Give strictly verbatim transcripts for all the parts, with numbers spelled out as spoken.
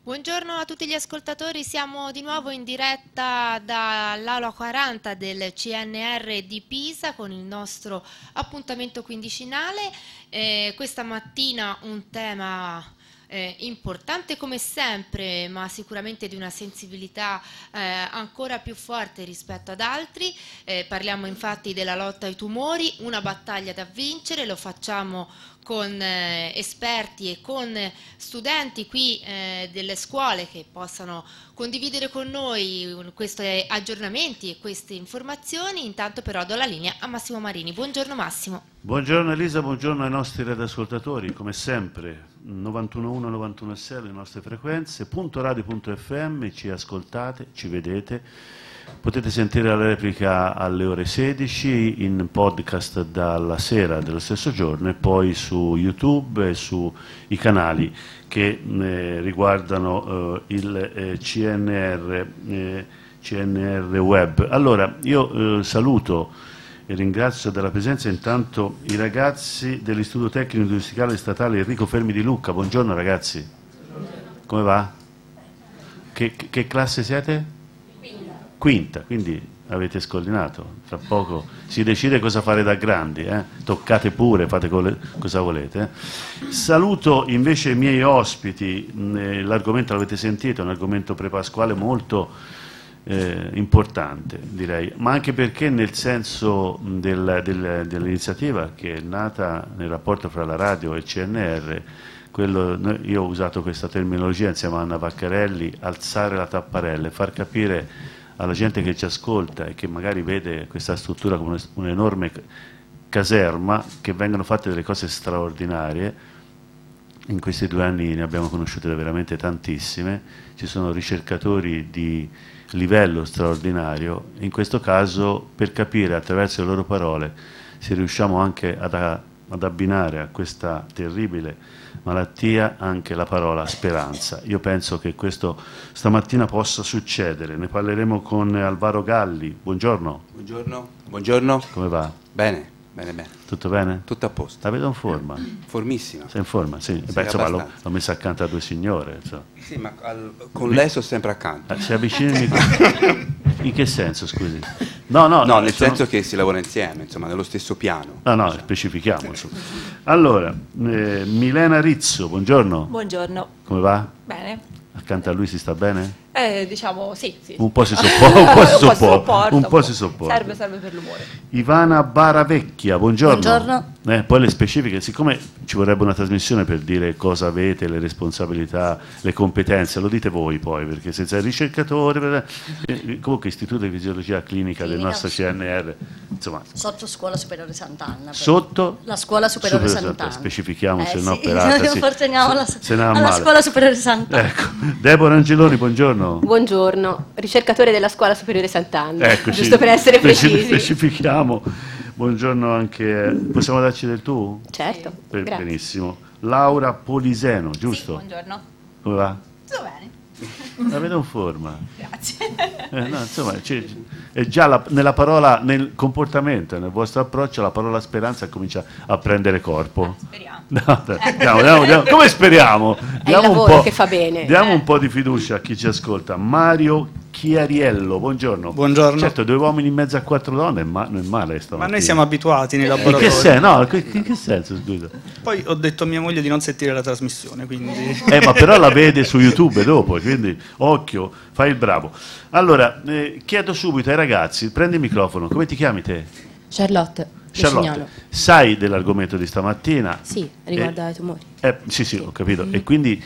Buongiorno a tutti gli ascoltatori, siamo di nuovo in diretta dall'Aula quaranta del C N R di Pisa con il nostro appuntamento quindicinale. Eh, questa mattina un tema eh, importante come sempre, ma sicuramente di una sensibilità eh, ancora più forte rispetto ad altri. Eh, parliamo infatti della lotta ai tumori, una battaglia da vincere, lo facciamo con eh, esperti e con studenti qui eh, delle scuole che possano condividere con noi questi aggiornamenti e queste informazioni. Intanto però do la linea a Massimo Marini. Buongiorno Massimo. Buongiorno Elisa, buongiorno ai nostri radioascoltatori, come sempre novantuno virgola uno, novantuno virgola sei le nostre frequenze, punto radio punto effe emme, ci ascoltate, ci vedete. Potete sentire la replica alle ore sedici, in podcast dalla sera dello stesso giorno e poi su YouTube e sui canali che eh, riguardano eh, il eh, C N R, eh, C N R Web. Allora, io eh, saluto e ringrazio della presenza intanto i ragazzi dell'Istituto Tecnico Industriale Statale Enrico Fermi di Lucca. Buongiorno ragazzi. Come va? Che, che classe siete? Quinta, quindi avete scollinato, tra poco si decide cosa fare da grandi, eh? Toccate pure, fate cosa volete. Eh? Saluto invece i miei ospiti, l'argomento l'avete sentito, è un argomento prepasquale molto eh, importante direi, ma anche perché nel senso del, del, dell'iniziativa che è nata nel rapporto fra la radio e il C N R, quello, io ho usato questa terminologia insieme a Anna Vaccarelli, alzare la tapparella, far capire alla gente che ci ascolta e che magari vede questa struttura come un'enorme caserma, che vengono fatte delle cose straordinarie. In questi due anni ne abbiamo conosciute veramente tantissime, ci sono ricercatori di livello straordinario, in questo caso per capire attraverso le loro parole se riusciamo anche ad, ad abbinare a questa terribile malattia anche la parola speranza. Io penso che questo stamattina possa succedere. Ne parleremo con Alvaro Galli. Buongiorno. Buongiorno. Buongiorno. Come va? Bene, bene, bene. Tutto bene? Tutto a posto. La vedo in forma. Formissima. Sei in forma? Sì. Sì, beh, insomma, l'ho, l'ho messa accanto a due signore. Insomma. Sì, ma al, con lei sto sempre accanto. Eh, si avvicina il microfono. In che senso, scusi? No, no, no nel sono... senso che si lavora insieme, insomma, nello stesso piano. No, no, diciamo. Specifichiamo. Insomma. Allora, eh, Milena Rizzo, buongiorno. Buongiorno. Come va? Bene. Accanto a lui si sta bene? Eh, diciamo sì, sì. Un po' si sopporta, un po' si sopporta, un po' si sopporta. Serve, serve per l'umore. Ivana Baravecchia, buongiorno. Buongiorno. Eh, poi le specifiche, siccome ci vorrebbe una trasmissione per dire cosa avete, le responsabilità, le competenze, lo dite voi poi, perché senza il ricercatore, eh, comunque Istituto di Fisiologia Clinica, Clinica del nostro C N R, insomma. Sotto Scuola Superiore Sant'Anna. Sotto? La Scuola Superiore, Superiore Sant'Anna. Sant'Anna. Specifichiamo, eh, se sì. no per altre, sì. Forse andiamo alla, se, se alla Scuola Superiore Sant'Anna. Ecco. Deborah Angeloni, buongiorno. Buongiorno, ricercatore della Scuola Superiore Sant'Anna, Eccoci, giusto per essere precisi. Specifichiamo. Buongiorno anche, possiamo darci del tu? Certo, Per, grazie. benissimo. Laura Poliseno, giusto? Sì, buongiorno. Come va? Tutto bene. La vedo in forma. Grazie. Eh, no, insomma, è già la, nella parola, nel comportamento, nel vostro approccio, la parola speranza comincia a prendere corpo. Speriamo. No, dai, diamo, diamo, diamo. Come speriamo? Diamo, il lavoro un po', che fa bene. diamo Eh. un po' di fiducia a chi ci ascolta. Mario Chiariello, buongiorno. Buongiorno. Certo, due uomini in mezzo a quattro donne, ma non è male stamattina. Ma noi siamo abituati nei In laboratori. che senso? No, in che senso, scusa? Poi ho detto a mia moglie di non sentire la trasmissione, quindi... Eh, ma però la vede su YouTube dopo, quindi occhio, fai il bravo. Allora, eh, chiedo subito ai ragazzi, prendi il microfono, come ti chiami te? Charlotte. Charlotte, sai dell'argomento di stamattina? Sì, riguarda eh, i tumori. Eh, sì, sì, ho capito. Mm-hmm. E quindi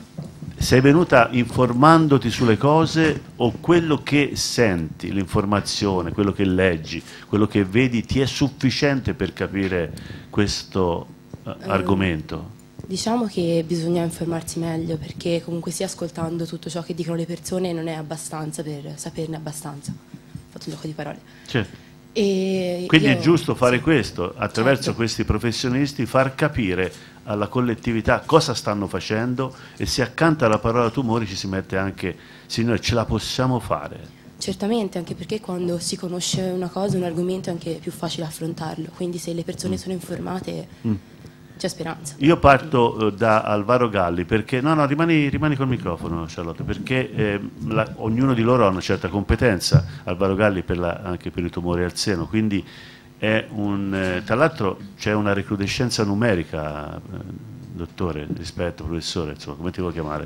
sei venuta informandoti sulle cose o quello che senti, l'informazione, quello che leggi, quello che vedi ti è sufficiente per capire questo uh, um, argomento? Diciamo che bisogna informarsi meglio, perché comunque sia ascoltando tutto ciò che dicono le persone non è abbastanza per saperne abbastanza. Ho fatto un gioco di parole. Certo. E quindi io, è giusto fare sì, questo, attraverso certo. questi professionisti, far capire alla collettività cosa stanno facendo, e se accanto alla parola tumori ci si mette anche, signore, ce la possiamo fare. Certamente, anche perché quando si conosce una cosa, un argomento, è anche più facile affrontarlo, quindi se le persone mm. sono informate, mm. c'è speranza. Io parto eh, da Alvaro Galli, perché no, no, rimani, rimani col microfono, Charlotte, perché eh, la, ognuno di loro ha una certa competenza. Alvaro Galli per la, anche per i tumori al seno, quindi è un, eh, tra l'altro c'è una recrudescenza numerica, eh, dottore, rispetto, professore, insomma, come ti vuoi chiamare?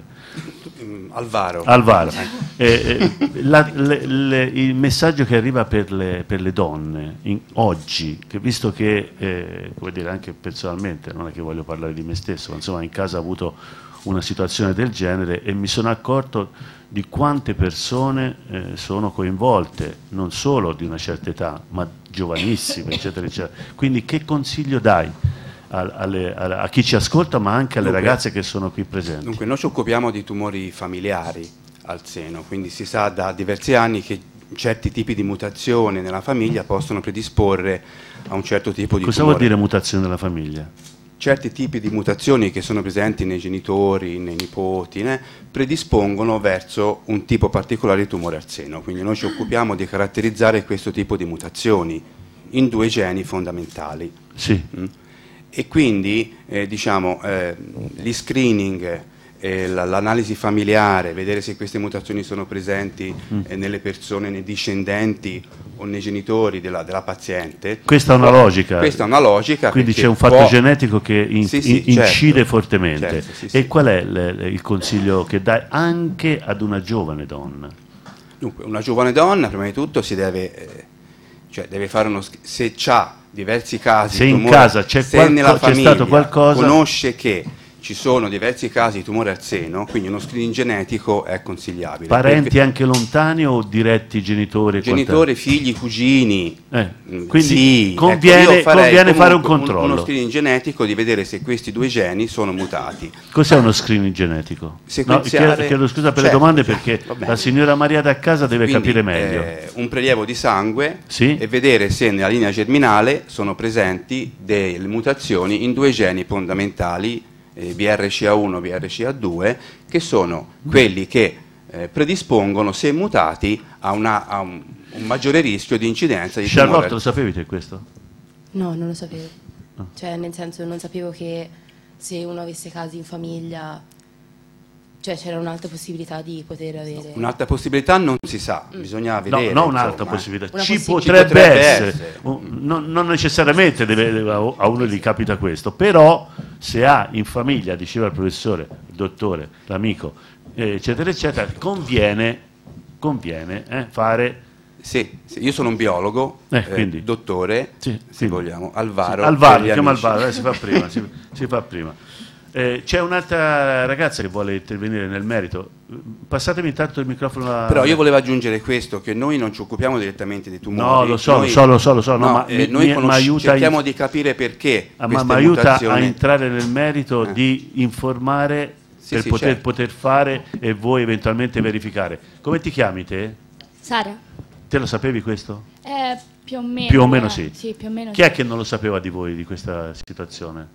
Alvaro. Alvaro. Eh, eh, la, le, le, il messaggio che arriva per le, per le donne in, oggi, che visto che, eh, come dire, anche personalmente, non è che voglio parlare di me stesso, ma insomma in casa ho avuto una situazione del genere e mi sono accorto di quante persone eh, sono coinvolte, non solo di una certa età, ma giovanissime, eccetera, eccetera. Quindi che consiglio dai a, alle, a, a chi ci ascolta, ma anche alle dunque, ragazze che sono qui presenti? Dunque, noi ci occupiamo di tumori familiari al seno, quindi si sa da diversi anni che certi tipi di mutazione nella famiglia possono predisporre a un certo tipo di Cosa tumore. vuol dire mutazione nella famiglia? Certi tipi di mutazioni che sono presenti nei genitori, nei nipoti, né, predispongono verso un tipo particolare di tumore al seno. Quindi noi ci occupiamo di caratterizzare questo tipo di mutazioni in due geni fondamentali. Sì. Mm? E quindi eh, diciamo, eh, gli screening, eh, l'analisi familiare, vedere se queste mutazioni sono presenti mm. eh, nelle persone, nei discendenti o nei genitori della, della paziente. Questa è una logica. Questa è una logica. Quindi c'è un fatto può... genetico che in, sì, sì, in, incide certo, fortemente. Certo, sì, e sì. qual è le, il consiglio che dai anche ad una giovane donna? Dunque, una giovane donna, prima di tutto, si deve, eh, cioè deve fare uno se c'ha diversi casi se di in tumore, casa c'è, se qual- nella c'è famiglia stato qualcosa, conosce che ci sono diversi casi di tumore al seno, quindi uno screening genetico è consigliabile. parenti perché anche lontani o diretti genitori? genitori, figli, cugini, eh, mh, quindi sì, conviene, ecco, io farei conviene fare un comunque controllo. uno screening genetico di vedere se questi due geni sono mutati. Cos'è uno screening genetico? Sequenziare- No, chiedo, chiedo scusa per certo, le domande certo, perché va bene. la signora Maria da casa deve Quindi, capire meglio. eh, un prelievo di sangue Sì? e vedere se nella linea germinale sono presenti delle mutazioni in due geni fondamentali, eh, B R C A uno e B R C A due, che sono quelli che eh, predispongono, se mutati, a, una, a un, un maggiore rischio di incidenza di Charlotte, tumore. lo sapevi te questo? No, non lo sapevo. No. Cioè, nel senso, non sapevo che se uno avesse casi in famiglia, cioè c'era un'alta possibilità di poter avere... Un'altra possibilità non si sa, bisogna No, vedere. non un'altra insomma. possibilità, Una ci, possibilità. potrebbe Ci potrebbe essere, essere. Un- non, non necessariamente deve- a uno gli capita questo, però se ha in famiglia, diceva il professore, il dottore, l'amico, eh, eccetera, eccetera, conviene, conviene eh, fare... Sì, sì, io sono un biologo, Eh, eh, quindi. dottore, Sì, se quindi. vogliamo, Alvaro. Sì, Alvaro, per gli chiama amici. Alvaro, eh, si fa prima, si, si fa prima. Eh, c'è un'altra ragazza che vuole intervenire nel merito. Passatemi intanto il microfono. A... Però io volevo aggiungere questo, che noi non ci occupiamo direttamente di tumori. No, lo so, Noi- lo so, lo so, lo so, no, ma eh, mi- noi mi- conosci- mi aiuta cerchiamo in- di capire perché Ah, ma queste mi aiuta a mutazioni- entrare nel merito Eh. di informare Sì, per sì, poter, certo. poter fare e voi eventualmente verificare. Come ti chiami te? Sara? Te lo sapevi questo? Eh, più o meno. Più o meno eh. sì. Sì, più o meno Chi sì. è che non lo sapeva di voi di questa situazione?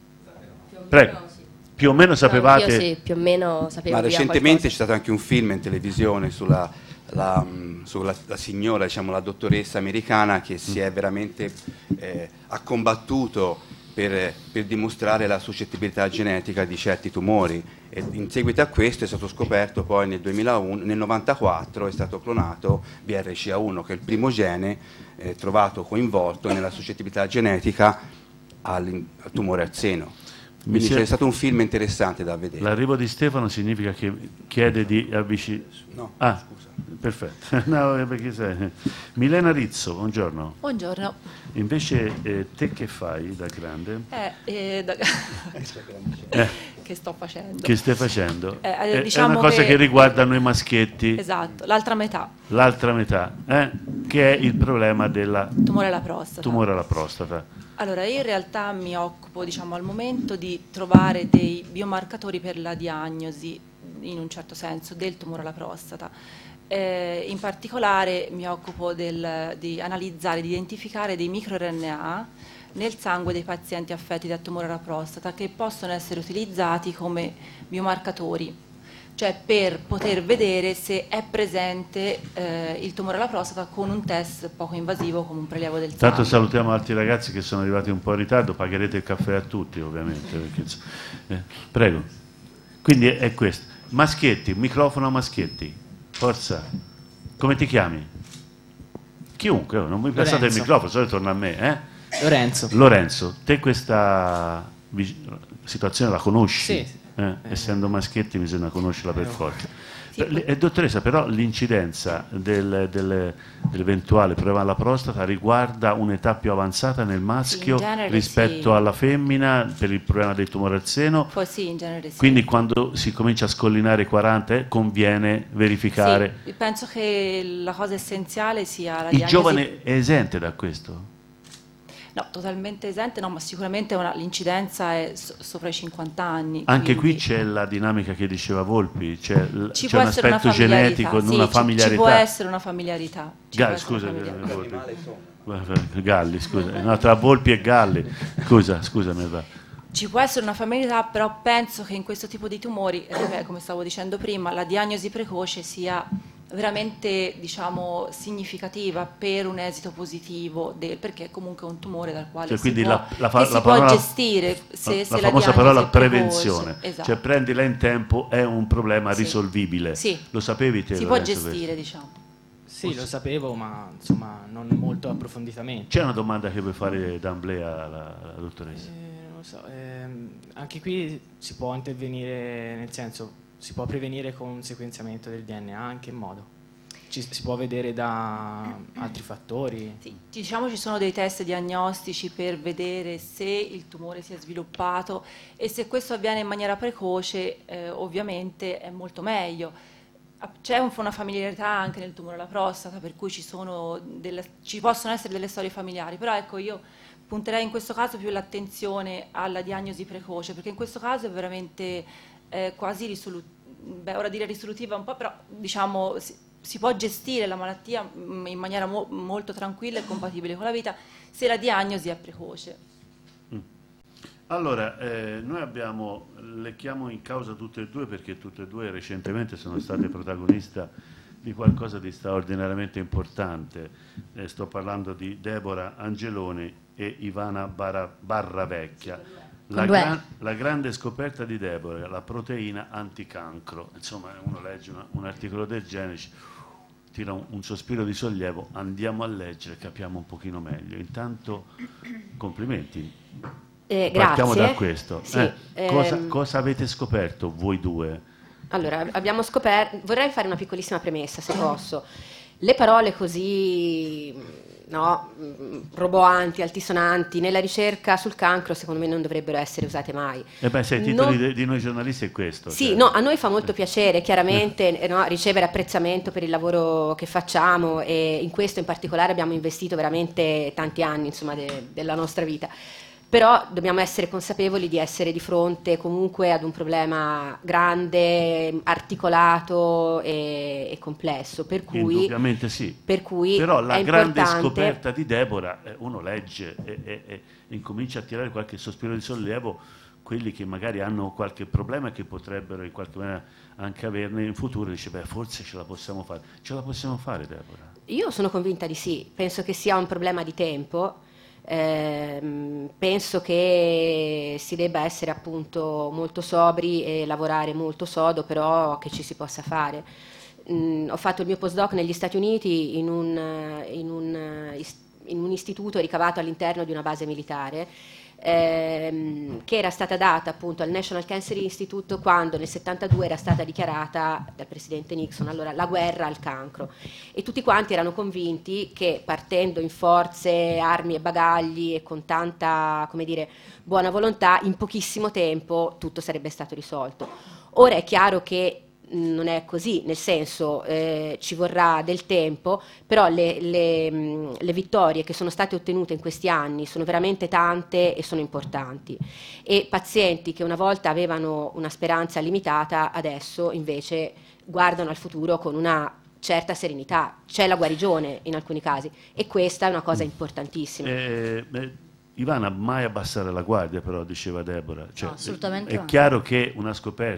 Prego. Più o meno sapevate? Io sì, più o meno sapevo Ma via recentemente c'è qualcosa. stato anche un film in televisione sulla la, mh, sulla la signora, diciamo la dottoressa americana che si è veramente eh, ha combattuto per, per dimostrare la suscettibilità genetica di certi tumori, e in seguito a questo è stato scoperto poi nel duemilauno, nel novantaquattro è stato clonato B R C A uno, che è il primo gene eh, trovato coinvolto nella suscettibilità genetica al, al tumore al seno. Quindi si è- c'è stato un film interessante da vedere. L'arrivo di Stefano significa che chiede di avvicinare. No, Ah, perfetto. No, eh, perché sei- Milena Rizzo, buongiorno. Buongiorno. Invece eh, te che fai da grande? Eh, eh, da- Eh, che sto facendo? che stai facendo? Eh, eh, È- è diciamo una cosa che... che- riguarda noi maschietti, Esatto, l'altra metà, l'altra metà, eh, che è il problema del tumore alla prostata. tumore alla prostata. Allora, io in realtà mi occupo, diciamo, al momento di trovare dei biomarcatori per la diagnosi, in un certo senso, del tumore alla prostata. Eh, in particolare mi occupo del- di analizzare, di identificare dei microRNA nel sangue dei pazienti affetti da tumore alla prostata che possono essere utilizzati come biomarcatori cioè per poter vedere se è presente eh, il tumore alla prostata con un test poco invasivo come un prelievo del sangue. Tanto salutiamo altri ragazzi che sono arrivati un po' in ritardo, pagherete il caffè a tutti ovviamente. Perché, eh, prego. Quindi è, è questo. Maschietti, microfono a Maschietti, forza. Come ti chiami? Chiunque, non mi passate il microfono, solo torna a me. Eh? Lorenzo. Lorenzo, te questa situazione la conosci? Sì. Eh, essendo Maschietti bisogna conoscerla per forza. Sì. Eh, dottoressa, però l'incidenza del, del, dell'eventuale problema alla prostata riguarda un'età più avanzata nel maschio sì, rispetto sì. alla femmina per il problema del tumore al seno? Poi sì, in genere sì. Quindi quando si comincia a scollinare i quaranta eh, conviene verificare. Sì, penso che la cosa essenziale sia la il diagnosi. giovane è esente da questo? No, totalmente esente, no, ma sicuramente una, l'incidenza è so, sopra i cinquanta anni. Anche quindi... qui c'è la dinamica che diceva Volpi, c'è, l- ci c'è un aspetto una genetico, sì, una ci, familiarità. Ci può essere una familiarità. Ga- scusa, Galli, scusa, no, tra Volpi e Galli, scusa, scusami. Va. Ci può essere una familiarità, però penso che in questo tipo di tumori, eh, come stavo dicendo prima, la diagnosi precoce sia veramente, diciamo, significativa per un esito positivo, del, perché è comunque un tumore dal quale cioè, si, quindi può, la, la, che la si parola, può gestire se, la, se la la famosa parola prevenzione, esatto. Cioè prendila in tempo, è un problema sì. risolvibile. Sì. Lo sapevi te? Si può gestire, questo? diciamo. Sì, lo sapevo, ma insomma non molto approfonditamente. C'è una domanda che vuoi fare d'amblè alla, alla dottoressa? Eh, non lo so, ehm, anche qui si può intervenire, nel senso, si può prevenire con un sequenziamento del D N A, anche in modo? Ci, si può vedere da altri fattori? Sì, diciamo ci sono dei test diagnostici per vedere se il tumore si è sviluppato e se questo avviene in maniera precoce eh, ovviamente è molto meglio. C'è un, una familiarità anche nel tumore alla prostata, per cui ci, sono delle, ci possono essere delle storie familiari, però ecco io punterei in questo caso più l'attenzione alla diagnosi precoce, perché in questo caso è veramente eh, quasi risolutiva, beh ora dire risolutiva un po', però diciamo si, si può gestire la malattia in maniera mo, molto tranquilla e compatibile con la vita se la diagnosi è precoce. Allora, eh, noi abbiamo, le chiamo in causa tutte e due perché tutte e due recentemente sono state protagoniste di qualcosa di straordinariamente importante. Eh, sto parlando di Deborah Angeloni e Ivana Barra, Barravecchia. La, gran, la grande scoperta di Deborah, la proteina anticancro. Insomma, uno legge una, un articolo del genere, tira un, un sospiro di sollievo, andiamo a leggere, capiamo un pochino meglio. Intanto, complimenti. Eh, Partiamo grazie. da questo. Sì, eh, cosa, ehm, cosa avete scoperto voi due? Allora, abbiamo scoperto, vorrei fare una piccolissima premessa, se posso. Le parole così, no, roboanti, altisonanti, nella ricerca sul cancro, secondo me non dovrebbero essere usate mai. Eh beh, se i titoli non... di, di noi giornalisti è questo. Sì, cioè. no, a noi fa molto piacere, chiaramente, no, ricevere apprezzamento per il lavoro che facciamo e in questo in particolare abbiamo investito veramente tanti anni, insomma, de, della nostra vita. Però dobbiamo essere consapevoli di essere di fronte comunque ad un problema grande, articolato e, e complesso, per cui, indubbiamente sì. Per cui però la è grande importante... scoperta di Deborah, eh, uno legge e, e, e incomincia a tirare qualche sospiro di sollievo, quelli che magari hanno qualche problema e che potrebbero in qualche maniera anche averne in futuro, dice beh forse ce la possiamo fare. Ce la possiamo fare, Deborah? Io sono convinta di sì, penso che sia un problema di tempo. Eh, penso che si debba essere appunto molto sobri e lavorare molto sodo, però che ci si possa fare. Mm, ho fatto il mio postdoc negli Stati Uniti in un, in un, in un istituto ricavato all'interno di una base militare, ehm, che era stata data appunto al National Cancer Institute quando nel settantadue era stata dichiarata dal presidente Nixon allora la guerra al cancro, e tutti quanti erano convinti che partendo in forze, armi e bagagli e con tanta, come dire, buona volontà, in pochissimo tempo tutto sarebbe stato risolto. Ora è chiaro che non è così, nel senso eh, ci vorrà del tempo, però le, le, mh, le vittorie che sono state ottenute in questi anni sono veramente tante e sono importanti, e pazienti che una volta avevano una speranza limitata adesso invece guardano al futuro con una certa serenità, c'è la guarigione in alcuni casi e questa è una cosa importantissima. Eh, beh, Ivana, mai abbassare la guardia però, diceva Deborah, cioè, no, assolutamente è no. chiaro che una scoperta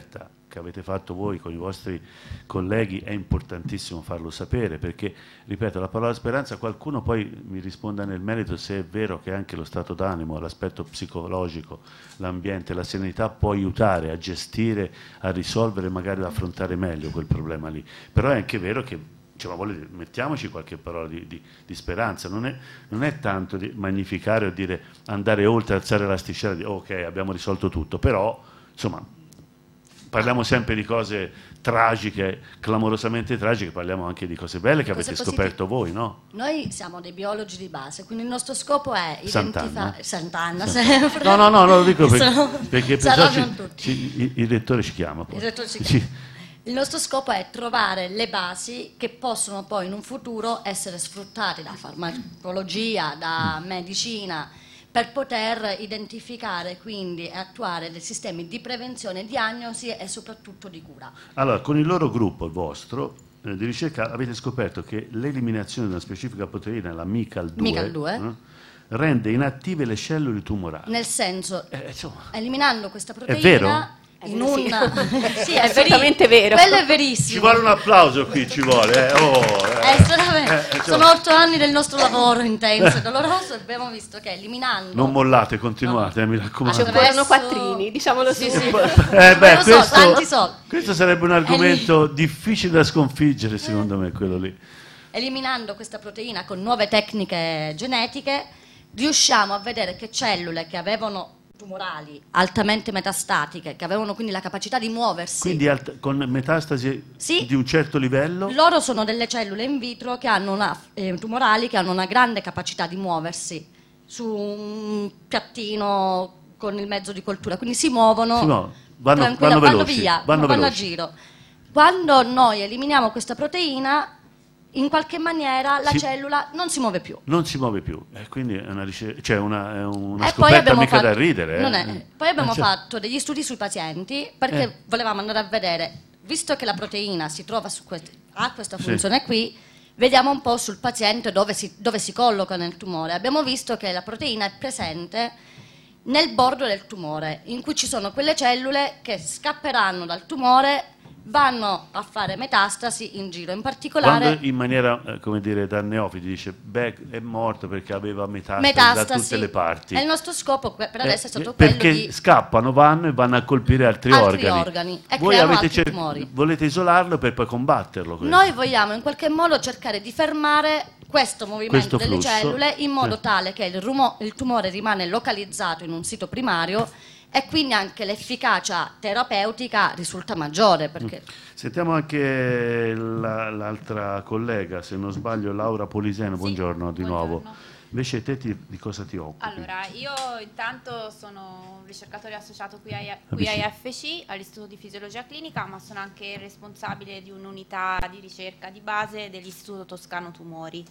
che avete fatto voi con i vostri colleghi è importantissimo farlo sapere, perché, ripeto, la parola speranza, qualcuno poi mi risponda nel merito se è vero che anche lo stato d'animo, l'aspetto psicologico, l'ambiente, la serenità può aiutare a gestire, a risolvere, magari ad affrontare meglio quel problema lì. Però è anche vero che, cioè, vuole, mettiamoci qualche parola di, di, di speranza, non è, non è tanto di magnificare o dire andare oltre, alzare l'asticella, di ok, abbiamo risolto tutto, però insomma parliamo sempre di cose tragiche, clamorosamente tragiche, parliamo anche di cose belle che Cose avete positive. scoperto voi, no? Noi siamo dei biologi di base, quindi il nostro scopo è Sant'Anna. identificare Sant'Anna sempre. No, no, no, no, lo dico perché, Sono- perché ci perciò arrabbiano ci- tutti. ci- il, il rettore ci chiama poi. Il rettore ci Sì. Il nostro scopo è trovare le basi che possono poi in un futuro essere sfruttate da farmacologia, da medicina, per poter identificare quindi e attuare dei sistemi di prevenzione, diagnosi e soprattutto di cura. Allora, con il loro gruppo, il vostro, eh, di ricerca, avete scoperto che l'eliminazione di una specifica proteina, la M I C A L due, M I C A L due. eh, rende inattive le cellule tumorali. Nel senso, Eh, insomma, eliminando questa proteina vero? in Eh, sì. una... sì, È veri- assolutamente vero. Quello è ci verissimo. vuole un applauso qui, ci vuole. Eh. Oh, eh. Eh, sono, Eh, eh, sono insomma, otto anni del nostro lavoro intenso e doloroso e abbiamo visto che eliminando... non mollate, continuate, eh, mi raccomando. Ci vogliono quattrini, diciamolo Sì, subito. sì. Eh, beh, Lo so, questo, tanti soldi. questo sarebbe un argomento difficile da sconfiggere, secondo me, quello lì. Eliminando questa proteina con nuove tecniche genetiche, riusciamo a vedere che cellule che avevano tumorali altamente metastatiche, che avevano quindi la capacità di muoversi, Quindi alt- con metastasi Sì. di un certo livello, loro sono delle cellule in vitro che hanno una, eh, tumorali che hanno una grande capacità di muoversi su un piattino con il mezzo di coltura, quindi si muovono, si muovono, vanno, tranquilla- vanno vanno veloci, via, vanno vanno a veloci. giro. Quando noi eliminiamo questa proteina, in qualche maniera la Si- cellula non si muove più. Non si muove più, eh, quindi è una, ricer- cioè una, è una E poi scoperta abbiamo mica fatto, da ridere. eh. non è- poi abbiamo Eh, cioè, fatto degli studi sui pazienti perché Eh. volevamo andare a vedere, visto che la proteina si trova su quest- ha questa Sì. funzione qui, vediamo un po' sul paziente dove si, dove si colloca nel tumore. Abbiamo visto che la proteina è presente nel bordo del tumore, in cui ci sono quelle cellule che scapperanno dal tumore, vanno a fare metastasi in giro, in particolare Quando in maniera, eh, come dire, da neofiti dice, beh, è morto perché aveva metastasi, da metastasi. tutte le parti. E il nostro scopo que- per Eh, adesso è stato eh, quello perché di scappano, vanno e vanno a colpire altri, altri organi. organi e Voi creano avete altri cer- tumori. volete isolarlo per poi combatterlo. questo. Noi vogliamo in qualche modo cercare di fermare questo movimento Questo delle flusso. cellule in modo Sì. tale che il, rumo- il tumore rimane localizzato in un sito primario e quindi anche l'efficacia terapeutica risulta maggiore. Perché Sentiamo anche la- l'altra collega, se non sbaglio, Laura Poliseno, buongiorno di nuovo. Invece te ti- di cosa ti occupi? Allora, io intanto sono un ricercatore associato qui a, qui Avvicini. a I F C, all'Istituto di Fisiologia Clinica, ma sono anche responsabile di un'unità di ricerca di base dell'Istituto Toscano Tumori,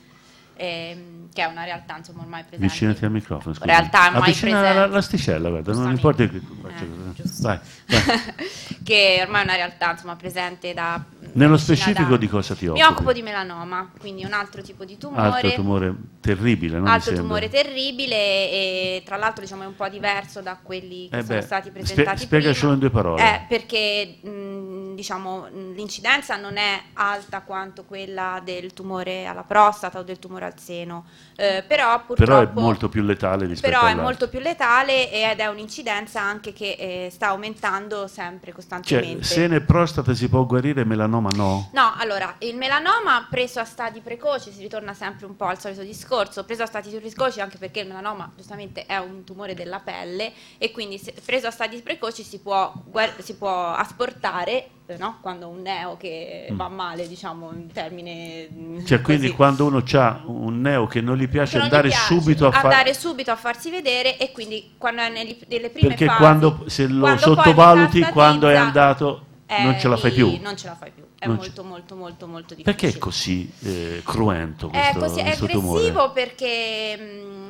ehm, che è una realtà insomma ormai presente. Avvicinati al microfono, scusa. Realtà ormai Avvicina presente. la- l'asticella, guarda, non importa che... Vai, vai. Che ormai è una realtà insomma presente da Nello vicina specifico da- di cosa ti occupi? Mi occupo di melanoma, quindi un altro tipo di tumore. Altro tumore terribile, non mi Altro sembra? tumore terribile e tra l'altro diciamo è un po' diverso da quelli che Eh sono beh, stati spie- presentati spiegacelo prima. in due parole. Eh, perché mh, diciamo mh, l'incidenza non è alta quanto quella del tumore alla prostata o del tumore al seno, eh, però purtroppo Però è molto più letale rispetto però è all'altro. molto più letale ed è un'incidenza anche che eh, sta aumentando sempre costantemente. Cioè, seno e prostata si può guarire, melanoma no? No, allora, il melanoma preso a stadi precoci, si ritorna sempre un po' al solito discorso, preso a stadi precoci anche perché il melanoma giustamente è un tumore della pelle e quindi se, preso a stadi precoci si può, guar- si può asportare, eh, no? Quando un neo che Mm. va male, diciamo, in termine mm, Cioè, quindi così. quando uno ha un neo che non gli piace Che non gli andare piace, subito a fare... andare subito a farsi vedere e quindi quando è nelle, nelle prime Perché fasi, quando se lo quando poi sottovaluti, metastatizza, quando è andato, eh, non ce la fai lì più. Non ce la fai più, è Non molto molto molto molto difficile. Perché è così eh, cruento È questo, così, è questo aggressivo tumore? perché mh,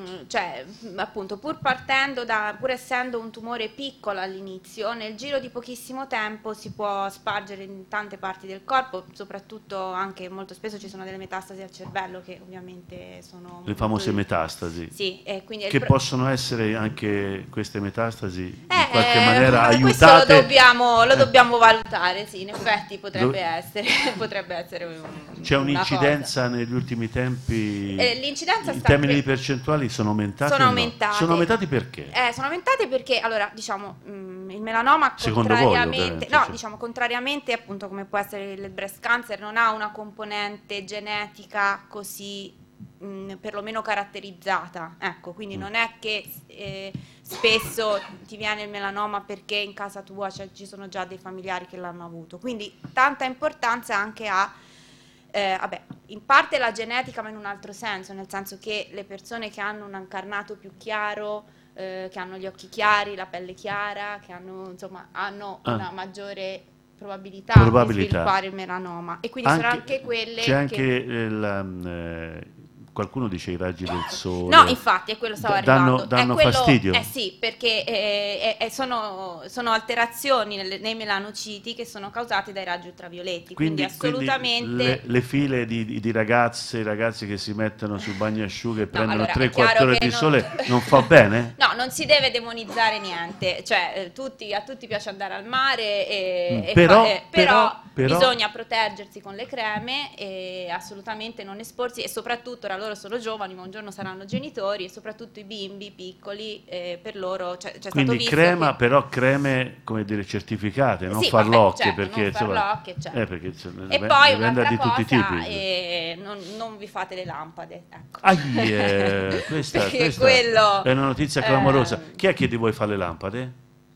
cioè, appunto, pur partendo da, pur essendo un tumore piccolo all'inizio, nel giro di pochissimo tempo si può spargere in tante parti del corpo, soprattutto anche molto spesso ci sono delle metastasi al cervello che ovviamente sono... Le famose metastasi. Sì, e quindi che pro... possono essere anche queste metastasi eh, in qualche eh, maniera aiutate. Questo lo dobbiamo, lo eh. dobbiamo valutare, sì, in effetti potrebbe Do... essere, potrebbe essere un, C'è un'incidenza negli ultimi tempi, eh, l'incidenza in sta termini cre... di percentuali sono aumentati? Sono o aumentate. No? Sono aumentati perché? Eh, sono aumentate perché, allora, diciamo, mh, il melanoma Secondo contrariamente, voi, no, sì. diciamo, contrariamente appunto come può essere il breast cancer, non ha una componente genetica così mh, perlomeno caratterizzata, ecco, quindi mm. non è che eh, spesso ti viene il melanoma perché in casa tua cioè, ci sono già dei familiari che l'hanno avuto, quindi tanta importanza anche a Eh, vabbè, in parte la genetica, ma in un altro senso, nel senso che le persone che hanno un incarnato più chiaro, eh, che hanno gli occhi chiari, la pelle chiara, che hanno, insomma, hanno ah. una maggiore probabilità, probabilità di sviluppare il melanoma, e quindi anche, sono anche quelle c'è che... anche il, eh, qualcuno dice i raggi del sole. No, infatti, è quello stavo D- danno, arrivando. danno è quello, fastidio? Eh sì, perché eh, eh, sono, sono alterazioni nelle, nei melanociti che sono causate dai raggi ultravioletti, quindi, quindi assolutamente... Quindi le, le file di, di ragazze, ragazzi che si mettono sul bagnasciuga e no, prendono allora, tre quattro ore di non... sole non fa bene? No, non si deve demonizzare niente, cioè eh, tutti, a tutti piace andare al mare, e, e però, fa, eh, però, però bisogna proteggersi con le creme e assolutamente non esporsi, e soprattutto ora loro sono giovani, ma un giorno saranno genitori, e soprattutto i bimbi piccoli, eh, per loro c'è, c'è quindi stato visto crema, che... però creme, come dire, certificate, non sì, farlocche, vabbè, certo, perché non insomma, farlocche, certo. eh, perché, insomma, e ne poi vende un'altra di tutti i cosa, tipi. eh, non, non vi fate le lampade, ecco. Ahi, eh, questa, Perché questa quello, è una notizia clamorosa. eh, Chi è che di voi fa le lampade?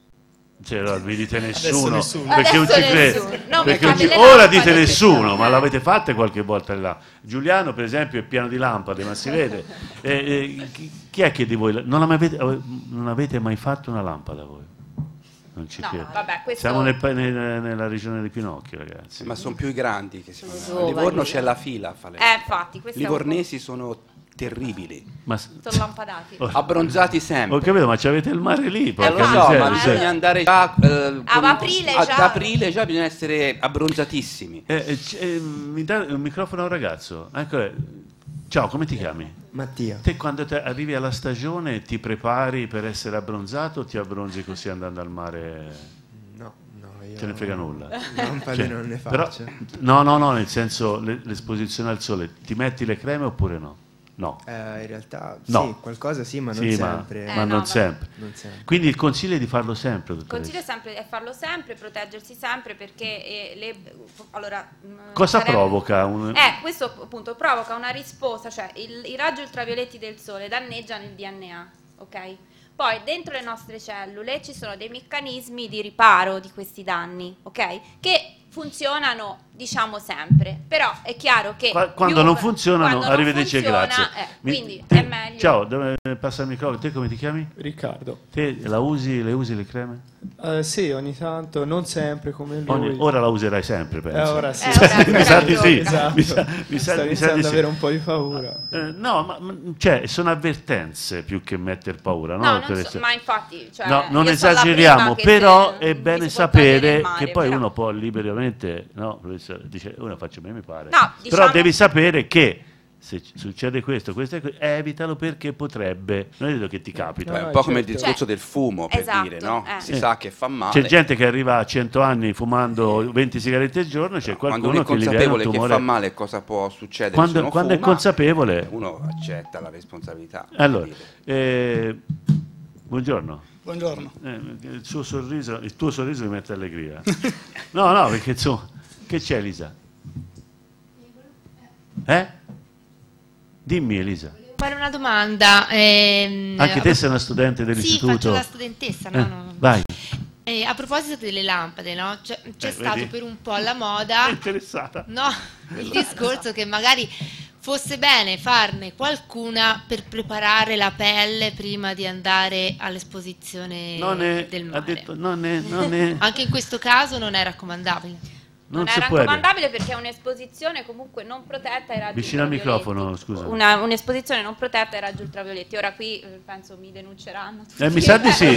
Cioè, no, vi dite nessuno, nessuno. perché non ci Adesso crede. nessuno. No, Perché ma non ci- le ora lampade dite ci nessuno, sono, ma eh. l'avete fatte qualche volta là. Giuliano, per esempio, è pieno di lampade, ma si vede. Eh, eh, chi, chi è che di voi non avete, non avete mai fatto una lampada voi? Non ci no, credo. vabbè, questo... Siamo nel pa- nel- nella regione di Pinocchio, ragazzi. Ma sono più i grandi che si fanno. Sono A Livorno giovani. c'è la fila a fare. Eh, infatti, questo I livornesi sono terribili, Ma, sono lampadati. Oh, abbronzati sempre. ho capito, ma c'avete il mare lì, Eh, porca lo so, miseria, ma cioè. bisogna andare già eh, Ad con- aprile ad già. aprile già bisogna essere abbronzatissimi. Eh, eh, c- eh, mi dà un microfono a un ragazzo. Ecco, eh, ciao, come ti chiami? Mattia. Te quando te arrivi alla stagione ti prepari per essere abbronzato o ti abbronzi così andando al mare? No, no, io Te ne frega nulla. lampade Cioè, non ne però- faccio. no, no, no, nel senso le- l'esposizione al sole. Ti metti le creme oppure no? No. Eh, in realtà No. sì, qualcosa sì, ma non Sì, ma, sempre. ma Eh, no, non vabbè. sempre. Non sempre. Quindi il consiglio è di farlo sempre. Il dottoressa. consiglio è sempre è farlo sempre, proteggersi sempre, perché eh, le, allora, mh, Cosa sarebbe- provoca? Un... Eh, questo appunto provoca una risposta, cioè il- i raggi ultravioletti del sole danneggiano il D N A, ok? Poi dentro le nostre cellule ci sono dei meccanismi di riparo di questi danni, ok? Che funzionano, diciamo, sempre, però è chiaro che Qua- quando più- non funzionano, quando non arrivederci e funziona, grazie. eh, Mi- quindi te- è meglio. Ciao, dove passa il microfono? Te come ti chiami? Riccardo. Te la usi, le usi le creme? Eh, sì, ogni tanto, non sempre come lui. Ogni- ora la userai sempre, penso. Eh, ora sì. Eh, ora mi sa di sì. Esatto. Mi sa, mi sa- Sto mi sa iniziando di ad sì. avere un po' di paura. Eh, no, ma ma- cioè, sono avvertenze più che metter paura, no? No, non dottoressa? so, ma infatti, cioè, No, non io sono la esageriamo, prima che però se- è mi bene si può togliere sapere il mare, che poi però- uno può liberamente, no, professore, dice, uno faccio me mi pare. No, Però diciamo- devi sapere che se c- succede questo, questo e questo, evitalo perché potrebbe, non è detto che ti capita. Beh, è un No, po' come il certo. discorso Cioè, del fumo, per esatto, dire, no? eh. Si Eh. sa che fa male. C'è gente che arriva a cento anni fumando venti sigarette al giorno, c'è Quando uno qualcuno è che gli viene un consapevole che tumore. fa male, cosa può succedere se Quando, non quando è fuma, consapevole. uno accetta la responsabilità. per Allora, dire. eh, buongiorno. Buongiorno. Eh, il suo sorriso, il tuo sorriso mi mette allegria. No, no, perché insomma, che c'è Elisa? Eh? Dimmi Elisa. Fare una domanda. ehm, Anche te sei una studente Sì, dell'istituto? faccio la studentessa, no? Eh, no. vai. Eh, a proposito delle lampade, no? C'è, c'è Eh, stato vedi? per un po' alla moda È interessata? no, il discorso che magari fosse bene farne qualcuna per preparare la pelle prima di andare all'esposizione Non è, del ha mare. detto, non è, non è. Anche in questo caso non è raccomandabile. Non, Non si è può. raccomandabile perché è un'esposizione comunque non protetta ai raggi Vicino al ultravioletti. microfono, scusa. Una- Un'esposizione non protetta ai raggi ultravioletti. Ora qui eh, penso mi denunceranno tutti. Eh, mi sa di sì.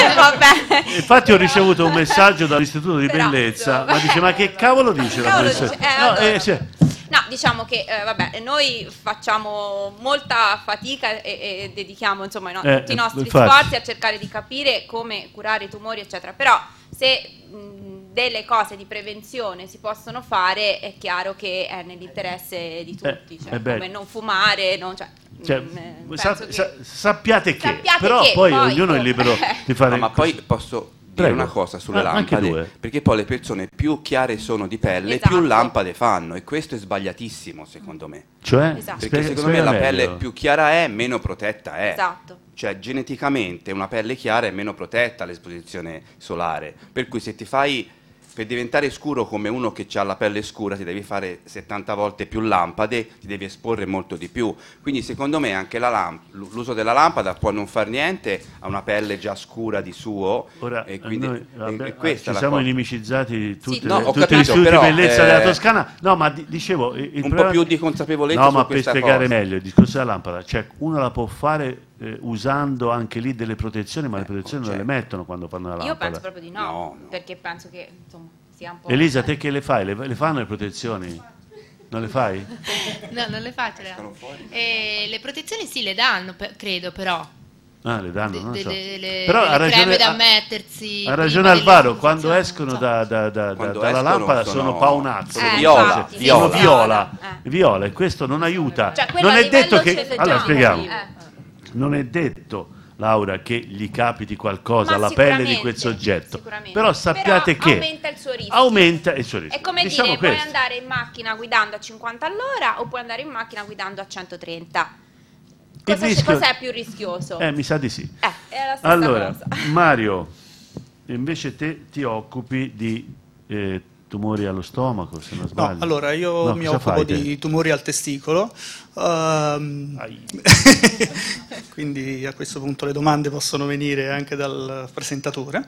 Vabbè. Infatti ho ricevuto un messaggio dall'istituto di Però, bellezza, insomma, ma dice ma che cavolo dice la Cavolo professoressa? dice, eh, No, allora. eh, sì. No, diciamo che eh, vabbè, noi facciamo molta fatica e, e dedichiamo insomma i no- Eh, tutti i nostri infatti. sforzi a cercare di capire come curare i tumori, eccetera. Però se mh, delle cose di prevenzione si possono fare, è chiaro che è nell'interesse di tutti, cioè, eh beh. come non fumare, non, cioè, Cioè, mh, eh, sa- penso che- sa- sappiate che, Sappiate però che, poi, poi, ognuno è oh, libero di fare... No, ma poi posso dire Prego. una cosa sulle Ah, anche lampade, due. perché poi le persone più chiare sono di pelle, Esatto. più lampade fanno, e questo è sbagliatissimo secondo me. Cioè? Esatto. Perché Spiega- secondo me spiega la pelle meglio. più chiara è, meno protetta è. Esatto. Cioè geneticamente una pelle chiara è meno protetta all'esposizione solare, per cui se ti fai, per diventare scuro come uno che ha la pelle scura, ti devi fare settanta volte più lampade, ti devi esporre molto di più. Quindi secondo me anche la lamp- l'uso della lampada può non far niente a una pelle già scura di suo. Ora, e quindi noi, e- vabbè, e questa ci è la siamo cosa. inimicizzati tutte, No, le- ho tutti capito, gli istituti però, di bellezza eh, della Toscana. No, ma di- dicevo, il il un po' problema- più di consapevolezza No, su ma per questa spiegare cosa. meglio il discorso della lampada, cioè uno la può fare eh, usando anche lì delle protezioni, ma le protezioni non le mettono quando fanno la lampada. Io penso proprio di no, perché penso che insomma sia un po'. Elisa, te che le fai? Le, le fanno le protezioni? Non le fai? No, non le faccio. le- Eh, le protezioni sì, le danno, pe- credo, però. Ah, le danno, non De- so. de- le- Però delle ha ragione, creme da ha- mettersi ha prima ragione Alvaro, delle- quando escono da, da- da- da- Quando dalla escono lampada sono- sono paonazzo, sono sono viola, rosse, viola. sono viola, Eh. viola, e questo non aiuta. Cioè, quello non a è detto livello che ceseggiativo. allora spieghiamo. Eh. Non è detto, Laura, che gli capiti qualcosa Ma alla pelle di sicuramente, quel soggetto. sicuramente. Però sappiate Però che aumenta il suo rischio. aumenta il suo rischio. È come Diciamo dire, puoi questo. andare in macchina guidando a cinquanta all'ora o puoi andare in macchina guidando a centotrenta. Cosa Il rischio- cos'è più rischioso? Eh, mi sa di sì. Eh, è la stessa Allora, cosa. Mario, invece te ti occupi di eh, tumori allo stomaco, se non No, sbaglio. allora io No, mi cosa occupo fai te? di tumori al testicolo, ehm, quindi a questo punto le domande possono venire anche dal presentatore.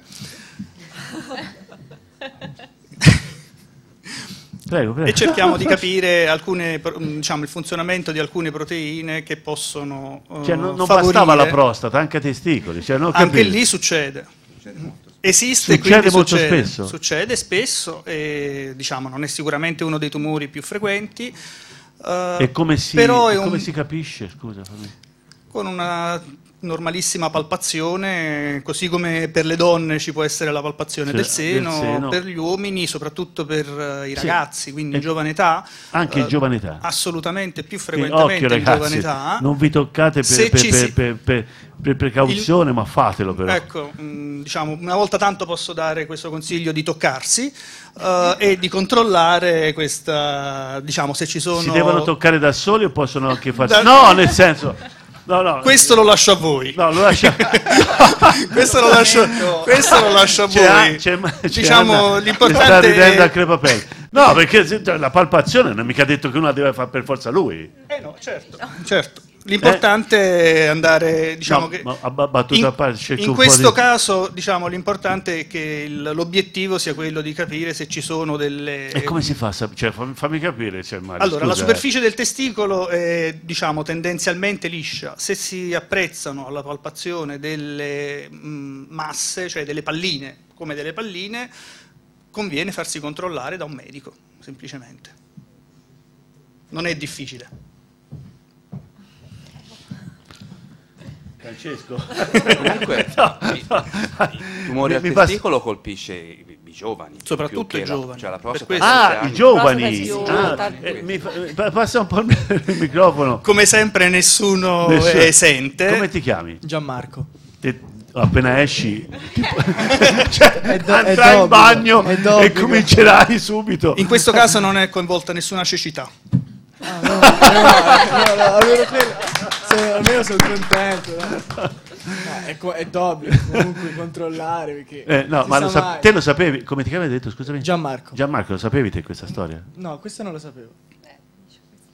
Prego, prego. E cerchiamo di capire alcune, pro- diciamo, il funzionamento di alcune proteine che possono eh, Cioè, non, non favorire. bastava la prostata, anche ai testicoli. Cioè, non ho Anche capito. lì succede. Esiste, Succede quindi molto succede. spesso? Succede spesso e diciamo non è sicuramente uno dei tumori più frequenti. eh, E come si, però è come un- si capisce? Scusa, fammi- con una normalissima palpazione, così come per le donne ci può essere la palpazione Sì, del, del seno, seno. per gli uomini, soprattutto per eh, i Sì. ragazzi, quindi E- in giovane età. Anche in eh, giovane età. Assolutamente, più Quindi, frequentemente occhio in giovane ragazzi, età. non vi toccate per, Se per- ci per- si- per- per- per precauzione, ma fatelo però. Ecco, mh, diciamo, una volta tanto posso dare questo consiglio di toccarsi eh, e di controllare questa, diciamo, se ci sono... Si devono toccare da soli o possono anche farsi... Da- No, nel senso... No, no. Questo lo lascio a voi. No, lo lascia... questo, lo lascio, questo lo lascio a voi. C'è, c'è, c'è diciamo, Anna che sta l'importante ridendo è... al crepapelle. No, perché se- cioè, la palpazione non è mica detto che uno deve fare per forza lui. Eh no, certo, certo. L'importante è andare, diciamo No, che ma a ba- battuta in, a parte, cerco in un po' questo di- caso, diciamo, l'importante è che il- l'obiettivo sia quello di capire se ci sono delle... E come si fa a sapere? Cioè, fammi, fammi capire, cioè, Mario, Allora, la scusa, superficie del testicolo è, diciamo, tendenzialmente liscia. Se si apprezzano alla palpazione delle mh, masse, cioè delle palline, come delle palline, conviene farsi controllare da un medico, semplicemente. Non è difficile. Francesco. Comunque, i- i tumori Mi- al mi basta- testicolo colpisce i, i giovani. Soprattutto più i che la- giovani. Cioè la Per prostata questo- a sette Ah, anni. i giovani! Sì, Ah, tanti. eh, mi fa- pa- passa un po' il, il microfono. Come sempre nessuno, Nessuno- è esente. Come ti chiami? Gianmarco. Te- appena esci, tipo- cioè, È do- è andrai in d'obbligo, bagno è e d'obbligo. comincerai subito. In questo caso non è coinvolta nessuna cecità. Ah, no, no, no, no, almeno, quello- sono, almeno sono contento. dai. No, è, co- è d'obbligo comunque controllare perché Eh, no, si ma sa lo sa- mai. te lo sapevi? Come ti chiami? Hai detto, scusami? Gianmarco. Gianmarco, lo sapevi te questa storia? No, questo non lo sapevo.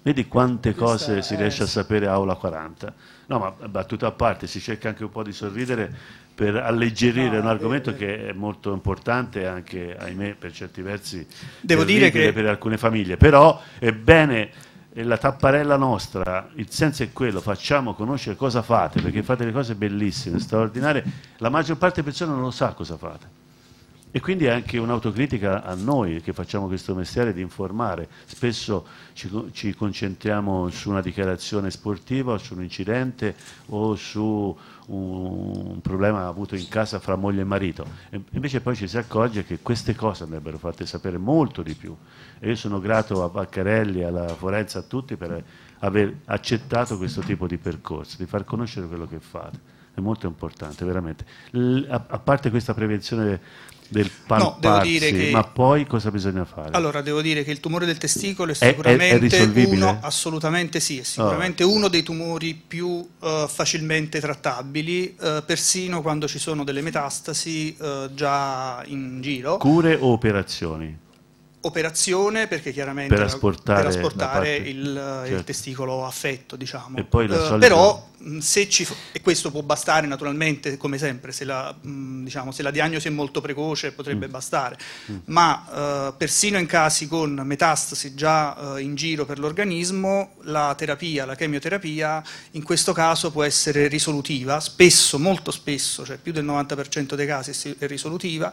Vedi quante Questa cose si è- riesce a sapere a Aula quaranta. No, ma battuta a parte, si cerca anche un po' di sorridere per alleggerire No, un argomento eh, che è molto importante e anche, ahimè, per certi versi Devo dire terribile che- per alcune famiglie. Però è bene, è la tapparella nostra, il senso è quello, facciamo conoscere cosa fate, perché fate le cose bellissime, straordinarie. La maggior parte delle persone non lo sa cosa fate. E quindi è anche un'autocritica a noi che facciamo questo mestiere di informare. Spesso ci, co- ci concentriamo su una dichiarazione sportiva o su un incidente o su un, un problema avuto in casa fra moglie e marito. E invece poi ci si accorge che queste cose andrebbero fatte sapere molto di più. E io sono grato a Vaccarelli, alla Forenza, a tutti per aver accettato questo tipo di percorso, di far conoscere quello che fate. È molto importante, veramente. L- a, a parte questa prevenzione del No, devo dire palparsi, che- ma poi cosa bisogna fare? Allora, devo dire che il tumore del testicolo è È- è- è sicuramente risolvibile? uno, assolutamente sì, è sicuramente uno dei tumori più eh, facilmente trattabili, eh, persino quando ci sono delle metastasi eh, già in giro. Cure o operazioni? Operazione, perché chiaramente Per la- asportare per asportare la parte- il, il certo. testicolo affetto, diciamo. E poi la Eh, solita- Però mh, se ci, f- e questo può bastare naturalmente, come sempre, se la, mh, diciamo, se la diagnosi è molto precoce potrebbe Mm. bastare, ma eh, persino in casi con metastasi già eh, in giro per l'organismo, la terapia, la chemioterapia, in questo caso può essere risolutiva, spesso, molto spesso, cioè più del novanta per cento dei casi è si- è risolutiva.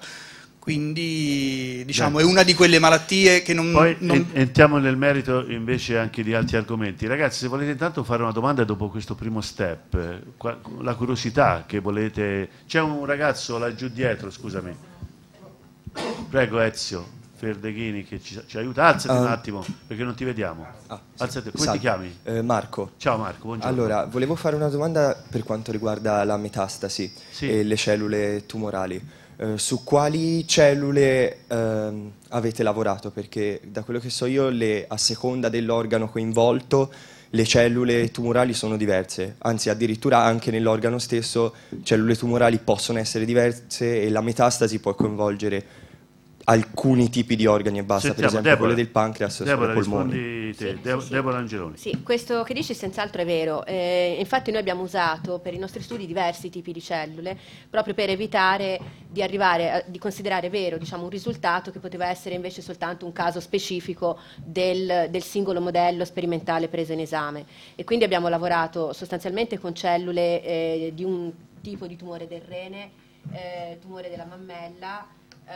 Quindi diciamo, Beh. è una di quelle malattie che non... Poi non- en- entriamo nel merito invece anche di altri argomenti. Ragazzi, se volete intanto fare una domanda dopo questo primo step, eh, qua- la curiosità che volete... C'è un ragazzo laggiù dietro, scusami. Prego Ezio Ferdeghini che ci, ci aiuta. Alzati un Ah. attimo perché non ti vediamo. Alzati. Come Salve. ti chiami? Eh, Marco. Ciao Marco, buongiorno. Allora, volevo fare una domanda per quanto riguarda la metastasi Sì. e le cellule tumorali. Eh, su quali cellule ehm, avete lavorato? Perché da quello che so io, le- a seconda dell'organo coinvolto, le cellule tumorali sono diverse, anzi addirittura anche nell'organo stesso cellule tumorali possono essere diverse e la metastasi può coinvolgere alcuni tipi di organi e basta, Sentiamo, per esempio Deborah. quelle del pancreas o Deborah, dei polmoni. rispondi te. Sì, De- sì, sì. Deborah Angeloni. Sì, questo che dici senz'altro è vero. Eh, infatti noi abbiamo usato per i nostri studi diversi tipi di cellule proprio per evitare di arrivare a, di considerare vero, diciamo, un risultato che poteva essere invece soltanto un caso specifico del, del singolo modello sperimentale preso in esame. E quindi abbiamo lavorato sostanzialmente con cellule eh, di un tipo di tumore del rene, eh, tumore della mammella,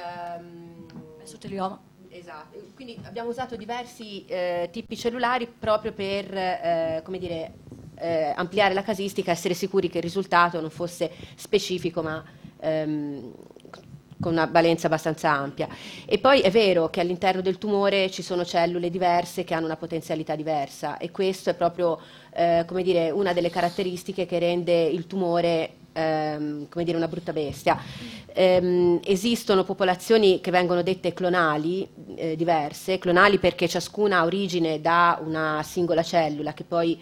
ehm, mesotelioma. Esatto, quindi abbiamo usato diversi eh, tipi cellulari proprio per eh, come dire, eh, ampliare la casistica, essere sicuri che il risultato non fosse specifico ma ehm, con una valenza abbastanza ampia. E poi è vero che all'interno del tumore ci sono cellule diverse che hanno una potenzialità diversa e questo è proprio eh, come dire, una delle caratteristiche che rende il tumore ehm, come dire, una brutta bestia. Ehm, esistono popolazioni che vengono dette clonali eh, diverse, clonali perché ciascuna ha origine da una singola cellula che poi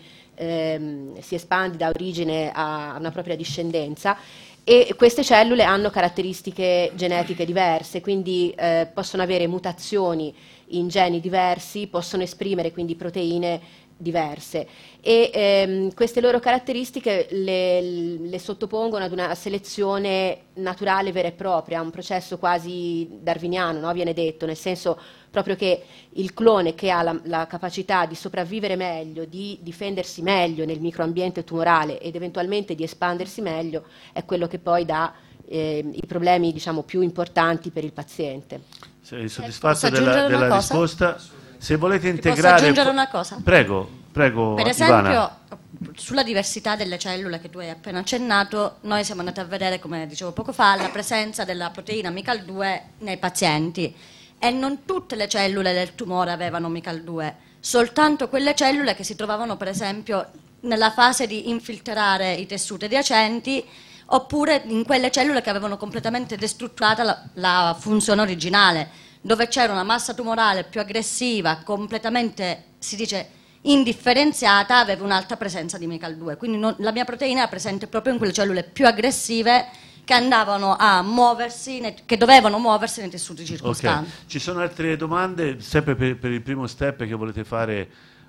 ehm, si espande da origine a una propria discendenza. E queste cellule hanno caratteristiche genetiche diverse, quindi eh, possono avere mutazioni in geni diversi, possono esprimere quindi proteine diverse e ehm, queste loro caratteristiche le, le sottopongono ad una selezione naturale vera e propria, un processo quasi darwiniano, no? Viene detto, nel senso proprio che il clone che ha la, la capacità di sopravvivere meglio, di difendersi meglio nel microambiente tumorale ed eventualmente di espandersi meglio è quello che poi dà eh, i problemi, diciamo, più importanti per il paziente. Sei soddisfatto Posso della, aggiungere una della cosa? risposta? Se volete Posso integrare... aggiungere una cosa? Prego, prego Per esempio, Ivana. sulla diversità delle cellule che tu hai appena accennato, noi siamo andati a vedere, come dicevo poco fa, la presenza della proteina M I C A L due nei pazienti e non tutte le cellule del tumore avevano M I C A L due, soltanto quelle cellule che si trovavano per esempio nella fase di infiltrare i tessuti adiacenti oppure in quelle cellule che avevano completamente destrutturata la, la funzione originale, dove c'era una massa tumorale più aggressiva, completamente, si dice, indifferenziata, aveva un'alta presenza di M I C A L due. Quindi non, la mia proteina era presente proprio in quelle cellule più aggressive che andavano a muoversi, nei, che dovevano muoversi nei tessuti circostanti. Ok, ci sono altre domande, sempre per, per il primo step che volete fare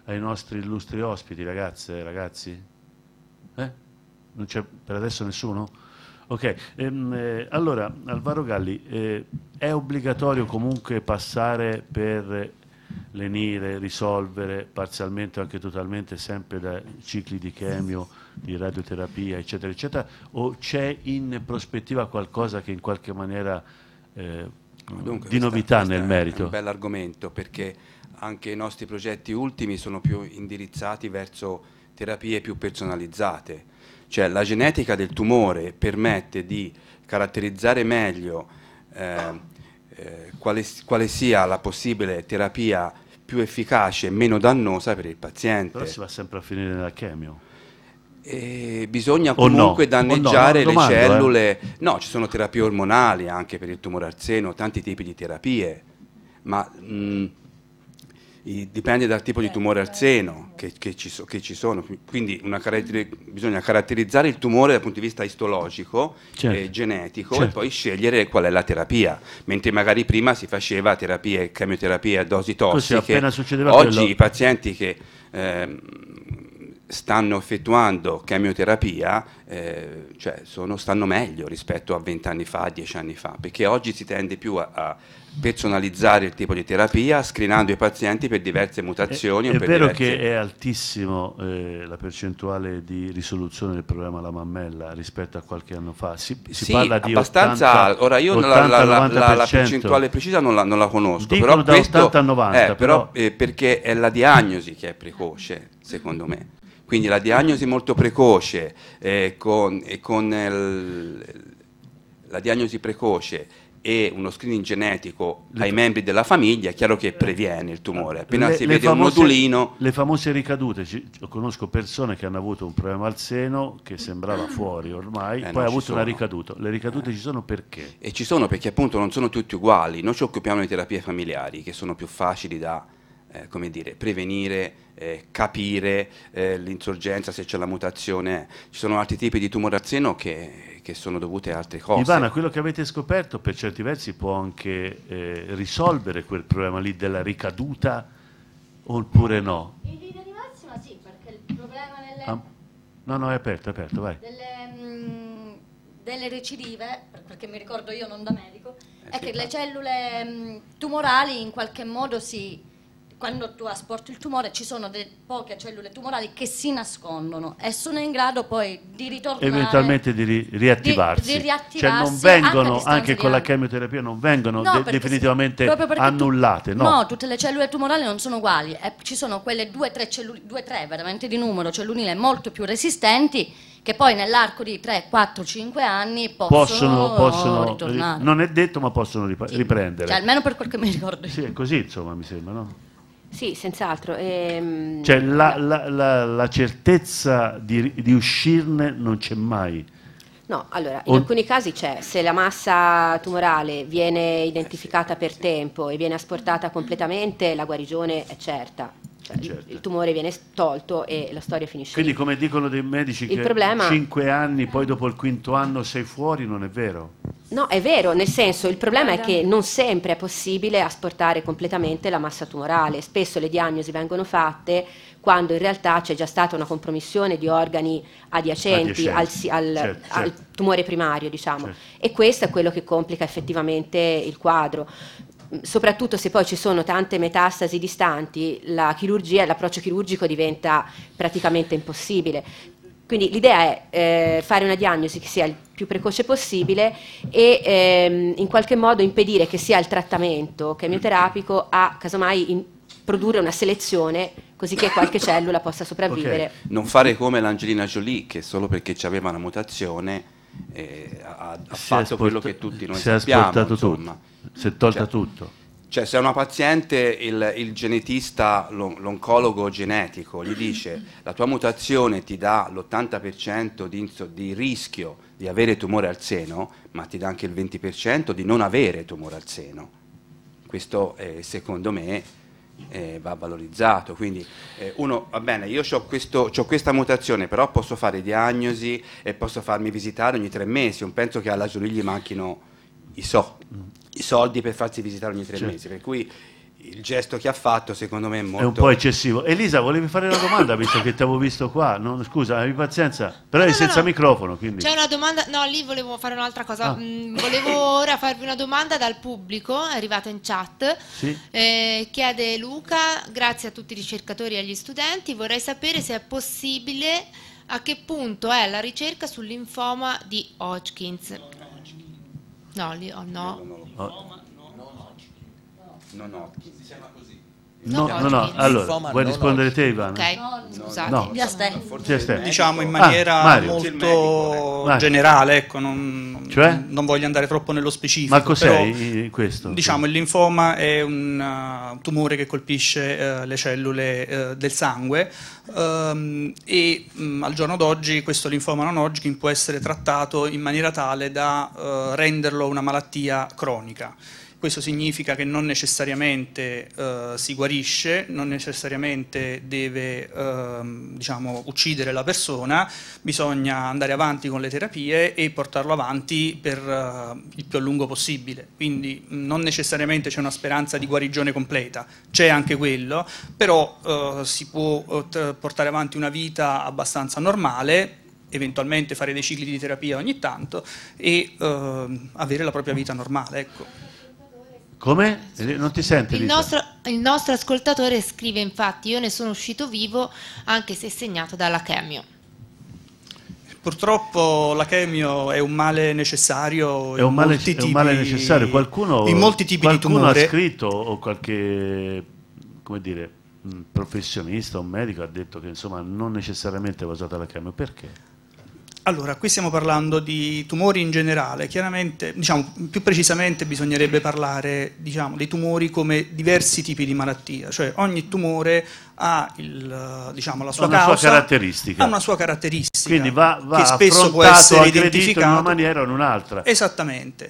ai nostri illustri ospiti, ragazze, ragazzi? Eh? Non c'è per adesso nessuno? Ok, ehm, eh, allora Alvaro Galli, eh, è obbligatorio comunque passare per lenire, risolvere parzialmente o anche totalmente sempre da cicli di chemio, di radioterapia, eccetera, eccetera, o c'è in prospettiva qualcosa che in qualche maniera eh, Dunque, di questa, novità questa nel è merito? È un bell'argomento, perché anche i nostri progetti ultimi sono più indirizzati verso terapie più personalizzate. Cioè la genetica del tumore permette di caratterizzare meglio eh, eh, quale, quale sia la possibile terapia più efficace e meno dannosa per il paziente. Però si va sempre a finire nella chemio. E bisogna O comunque no, danneggiare o no, no, le domando, cellule. eh. No, ci sono terapie ormonali anche per il tumore al seno, tanti tipi di terapie, ma mh, i- dipende dal tipo di tumore al seno che, che ci, so- che ci sono. Quindi una caratteri- bisogna caratterizzare il tumore dal punto di vista istologico Certo. e genetico, e Certo. poi scegliere qual è la terapia, mentre magari prima si faceva terapie, chemioterapie a dosi Così, tossiche. appena succedeva Oggi quello- i pazienti che ehm, stanno effettuando chemioterapia eh, cioè sono, stanno meglio rispetto a vent'anni fa, dieci anni fa, perché oggi si tende più a, a personalizzare il tipo di terapia, screenando i pazienti per diverse mutazioni. È, o è per vero diverse... che è altissimo eh, la percentuale di risoluzione del problema alla mammella rispetto a qualche anno fa. Si, si Sì, parla di abbastanza ottanta, ora io la, ottanta, la- la- novanta la- per la cento. percentuale precisa non la, non la conosco, Dicono però da questo ottanta a novanta, eh, però, però- eh, perché è la diagnosi che è precoce, secondo me. Quindi la diagnosi molto precoce eh, con, e con il- la diagnosi precoce e uno screening genetico ai membri della famiglia, è chiaro che previene il tumore. Appena Le- si le vede famose- un nodulino, le famose ricadute, ci- io conosco persone che hanno avuto un problema al seno che sembrava fuori ormai, Eh, poi no, ha ci avuto una sono. ricaduta. Le ricadute ci sono perché? e ci sono perché appunto non sono tutti uguali. Noi ci occupiamo di terapie familiari che sono più facili da eh, come dire, prevenire, eh, capire eh, l'insorgenza, se c'è la mutazione. Ci sono altri tipi di tumore al seno che, che sono dovute a altre cose. Ivana, quello che avete scoperto per certi versi può anche eh, risolvere quel problema lì della ricaduta oppure no? In linea di massima sì, perché il problema delle, Ah, no, no, è aperto, è aperto, vai. delle, mm, delle recidive, per- perché mi ricordo io non da medico, Eh, è sì, che fa. le cellule mm, tumorali in qualche modo si... Quando tu asporti il tumore ci sono de- poche cellule tumorali che si nascondono e sono in grado poi di ritornare... Eventualmente di ri- riattivarsi. di riattivarsi cioè non anche a vengono, distanza anche di con la anni. chemioterapia, non vengono No, de- perché definitivamente sì, proprio perché tu- annullate, no? No, tutte le cellule tumorali non sono uguali, e ci sono quelle due, tre, cellu- due, tre veramente di numero cellulare molto più resistenti che poi nell'arco di tre, quattro, cinque anni possono, possono, possono ritornare. non è detto, ma possono ripa- riprendere. Cioè, almeno per quel che mi ricordo io. Sì, è così, insomma, mi sembra, no? Sì, senz'altro. Ehm, Cioè la, la- la- la certezza di, di uscirne non c'è mai. No, allora, in O- alcuni casi c'è, se la massa tumorale viene identificata per tempo e viene asportata completamente, la guarigione è certa. Cioè, Certo. il tumore viene tolto e la storia finisce Quindi lì. come dicono dei medici Il che problema- cinque anni, poi dopo il quinto anno sei fuori, non è vero? No, è vero, nel senso, il problema è che non sempre è possibile asportare completamente la massa tumorale. Spesso le diagnosi vengono fatte quando in realtà c'è già stata una compromissione di organi adiacenti, Adiacenti. al, si- al- Certo, al certo. tumore primario, diciamo. Certo. E questo è quello che complica effettivamente il quadro. Soprattutto se poi ci sono tante metastasi distanti, la chirurgia, l'approccio chirurgico diventa praticamente impossibile. Quindi l'idea è eh, fare una diagnosi che sia il più precoce possibile e ehm, in qualche modo impedire che sia il trattamento chemioterapico a casomai in- produrre una selezione così che qualche cellula possa sopravvivere. non fare come l'Angelina Jolie, che solo perché c'aveva una mutazione eh, ha, ha Si è fatto asporta- quello che tutti noi si è sappiamo. asportato insomma. tutto, si è tolta Cioè- tutto. Cioè, se a una paziente il, il genetista, l'on- l'oncologo genetico, gli dice la tua mutazione ti dà l'ottanta per cento di, inso- di rischio di avere tumore al seno, ma ti dà anche il venti per cento di non avere tumore al seno. Questo, eh, secondo me, eh, va valorizzato. Quindi eh, uno, va bene, io ho questa mutazione, però posso fare diagnosi e posso farmi visitare ogni tre mesi. Non penso che alla Jolie gli manchino i so. i soldi per farsi visitare ogni tre Certo. mesi, per cui il gesto che ha fatto secondo me è molto... È un po' eccessivo. Elisa, volevi fare una domanda visto che ti avevo visto qua? Non, scusa, abbi pazienza, però No, è no, senza no. microfono. Quindi. C'è una domanda, no, lì volevo fare un'altra cosa. Ah. Mm, volevo ora farvi una domanda dal pubblico, è arrivata in chat. Sì. Eh, chiede Luca, grazie a tutti i ricercatori e agli studenti, vorrei sapere se è possibile, a che punto è la ricerca sul linfoma di Hodgkins. No, lì, oh, no. Oh. Non Hodgkins, si chiama così. No, no, no, allora, vuoi rispondere te, Ivano? Ok, scusate. No. Via Ste. Sì, Ste. Diciamo in Ah, maniera Mario. molto Mario. generale, ecco, non, Cioè? non voglio andare troppo nello specifico. Ma cos'è però, i- questo? Diciamo, il linfoma è un uh, tumore che colpisce uh, le cellule uh, del sangue um, e um, al giorno d'oggi questo linfoma non Hodgkin può essere trattato in maniera tale da uh, renderlo una malattia cronica. Questo significa che non necessariamente eh, si guarisce, non necessariamente deve eh, diciamo, uccidere la persona, bisogna andare avanti con le terapie e portarlo avanti per eh, il più a lungo possibile. Quindi non necessariamente c'è una speranza di guarigione completa, c'è anche quello, però eh, si può eh, portare avanti una vita abbastanza normale, eventualmente fare dei cicli di terapia ogni tanto e eh, avere la propria vita normale. Ecco. Come? Non ti sente, Il Elisa? nostro, il nostro ascoltatore scrive infatti: io ne sono uscito vivo anche se segnato dalla chemio. Purtroppo la chemio è un male necessario. È un in male, molti è un male tipi- necessario. Qualcuno, in molti tipi di qualcuno tumore. ha scritto, o qualche, come dire, mh, professionista, un medico ha detto che insomma non necessariamente va usata la chemio. Perché? Allora, qui stiamo parlando di tumori in generale, chiaramente, diciamo, più precisamente bisognerebbe parlare, diciamo, dei tumori come diversi tipi di malattia, cioè ogni tumore ha il, diciamo, la sua una causa, sua caratteristica. ha una sua caratteristica, Quindi va, va che spesso può affrontato, essere aggredito identificato in una maniera o in un'altra. Esattamente.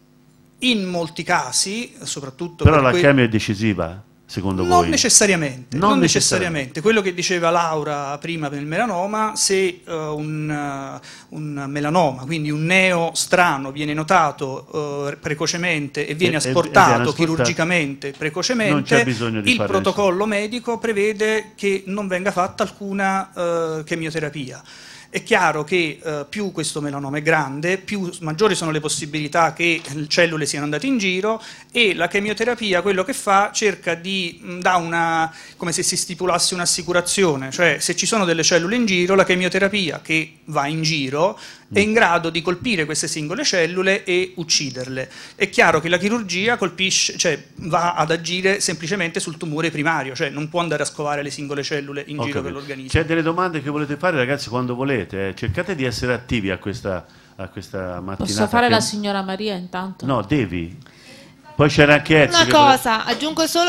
In molti casi, soprattutto Però per la que- chemio è decisiva, secondo Non voi? necessariamente, Non non necessariamente. necessariamente. Quello che diceva Laura prima per il melanoma, se uh, un, uh, un melanoma, quindi un neo strano, viene notato uh, precocemente e viene E- e- e asportato viene asportato. chirurgicamente Non precocemente, c'è bisogno di il fare protocollo medico prevede che non venga fatta alcuna uh, chemioterapia. È chiaro che eh, più questo melanoma è grande, più maggiori sono le possibilità che le cellule siano andate in giro e la chemioterapia quello che fa cerca di mh, dà una, come se si stipulasse un'assicurazione, cioè se ci sono delle cellule in giro, la chemioterapia che va in giro è in grado di colpire queste singole cellule e ucciderle. È chiaro che la chirurgia colpisce, cioè va ad agire semplicemente sul tumore primario, cioè non può andare a scovare le singole cellule in Ho giro capito. per l'organismo. C'è delle domande che volete fare, ragazzi, quando volete. eh. Cercate di essere attivi a questa, a questa mattinata. Posso fare che- la signora Maria intanto? No, devi. Poi c'era anche Ezio. Una che cosa, aggiungo solo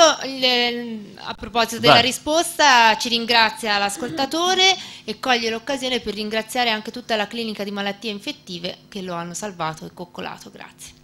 il- a proposito della Vai. risposta, ci ringrazia l'ascoltatore e coglie l'occasione per ringraziare anche tutta la clinica di malattie infettive che lo hanno salvato e coccolato. Grazie.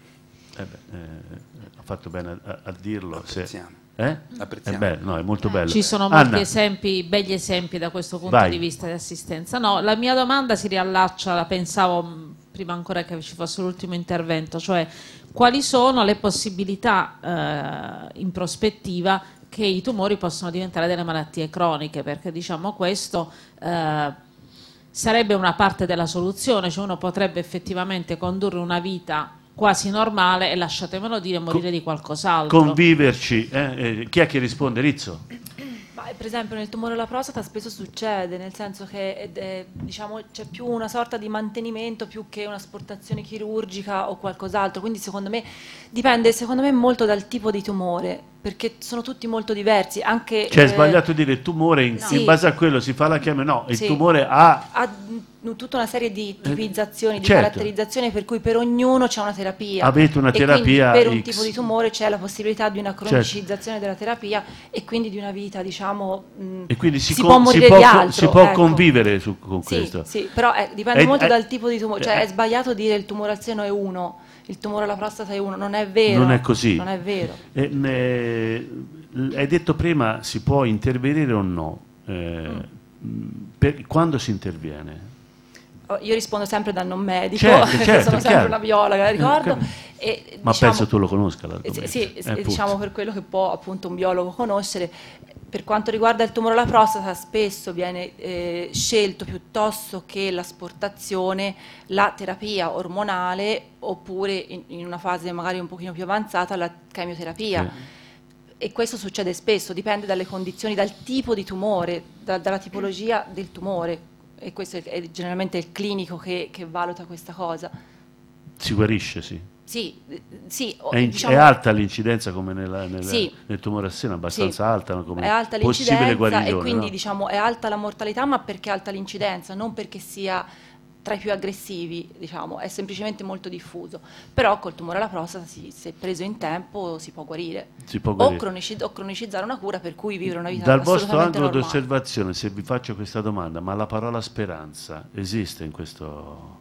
Eh beh, eh, ha fatto bene a, a dirlo. Se... Apprezziamo. Eh? Apprezziamo. È bello, no, è molto bello. Ci sono molti Anna, esempi, begli esempi da questo punto Vai. di vista di assistenza. No, la mia domanda si riallaccia, la pensavo mh, prima ancora che ci fosse l'ultimo intervento, cioè quali sono le possibilità eh, in prospettiva che i tumori possono diventare delle malattie croniche, perché diciamo questo eh, sarebbe una parte della soluzione, cioè uno potrebbe effettivamente condurre una vita quasi normale e, lasciatemelo dire, morire di qualcos'altro. conviverci. eh, eh, chi è che risponde? Rizzo? Ma, per esempio nel tumore alla prostata spesso succede, nel senso che ed è, diciamo, c'è più una sorta di mantenimento più che un'asportazione chirurgica o qualcos'altro, quindi secondo me dipende secondo me molto dal tipo di tumore, perché sono tutti molto diversi. Anche, Cioè è eh, sbagliato dire tumore, in, no. in Sì. base a quello si fa la chemio, no, il Sì. tumore ha... ha mh, tutta una serie di tipizzazioni, di certo. caratterizzazioni per cui per ognuno c'è una terapia. Avete una E quindi terapia per un X. tipo di tumore c'è la possibilità di una Certo. cronicizzazione della terapia e quindi di una vita, diciamo, mh, E quindi si, si con- può morire si può, di co- altro. si può ecco. convivere su, con Sì, questo. sì, però eh, dipende Eh, molto eh, dal tipo di tumore, cioè eh, è sbagliato dire il tumore al seno è uno, il tumore alla prostata è uno, non è vero. Non è così. Non è vero. Eh, ne- hai detto prima si può intervenire o no? Eh, Mm. per- quando si interviene? io rispondo sempre da non medico, certo, certo, sono sempre chiaro. una biologa, ricordo. Eh, E, Ma diciamo, penso tu lo conosca l'argomento. Sì, Eh, sì, appunto. diciamo per quello che può appunto un biologo conoscere. Per quanto riguarda il tumore alla prostata, spesso viene eh, scelto piuttosto che l'asportazione la terapia ormonale, oppure in, in una fase magari un pochino più avanzata la chemioterapia. Sì. E questo succede spesso, dipende dalle condizioni, dal tipo di tumore, da- dalla tipologia del tumore, e questo è, è generalmente il clinico che, che valuta questa cosa. Si guarisce, sì. Sì, eh, sì, o- È, in- diciamo- è alta l'incidenza come nella- nella- Sì. nel tumore a seno, abbastanza Sì. alta, no? Come È alta possibile l'incidenza guarigione. e quindi no? diciamo è alta la mortalità, ma perché è alta l'incidenza, non perché sia tra i più aggressivi, diciamo, è semplicemente molto diffuso. Però col tumore alla prostata, si- se preso in tempo, si può guarire. Si può O, guarire. cronici- o cronicizzare una cura per cui vivere una vita Dal vostro assolutamente angolo di normale. osservazione, se vi faccio questa domanda, ma la parola speranza esiste in questo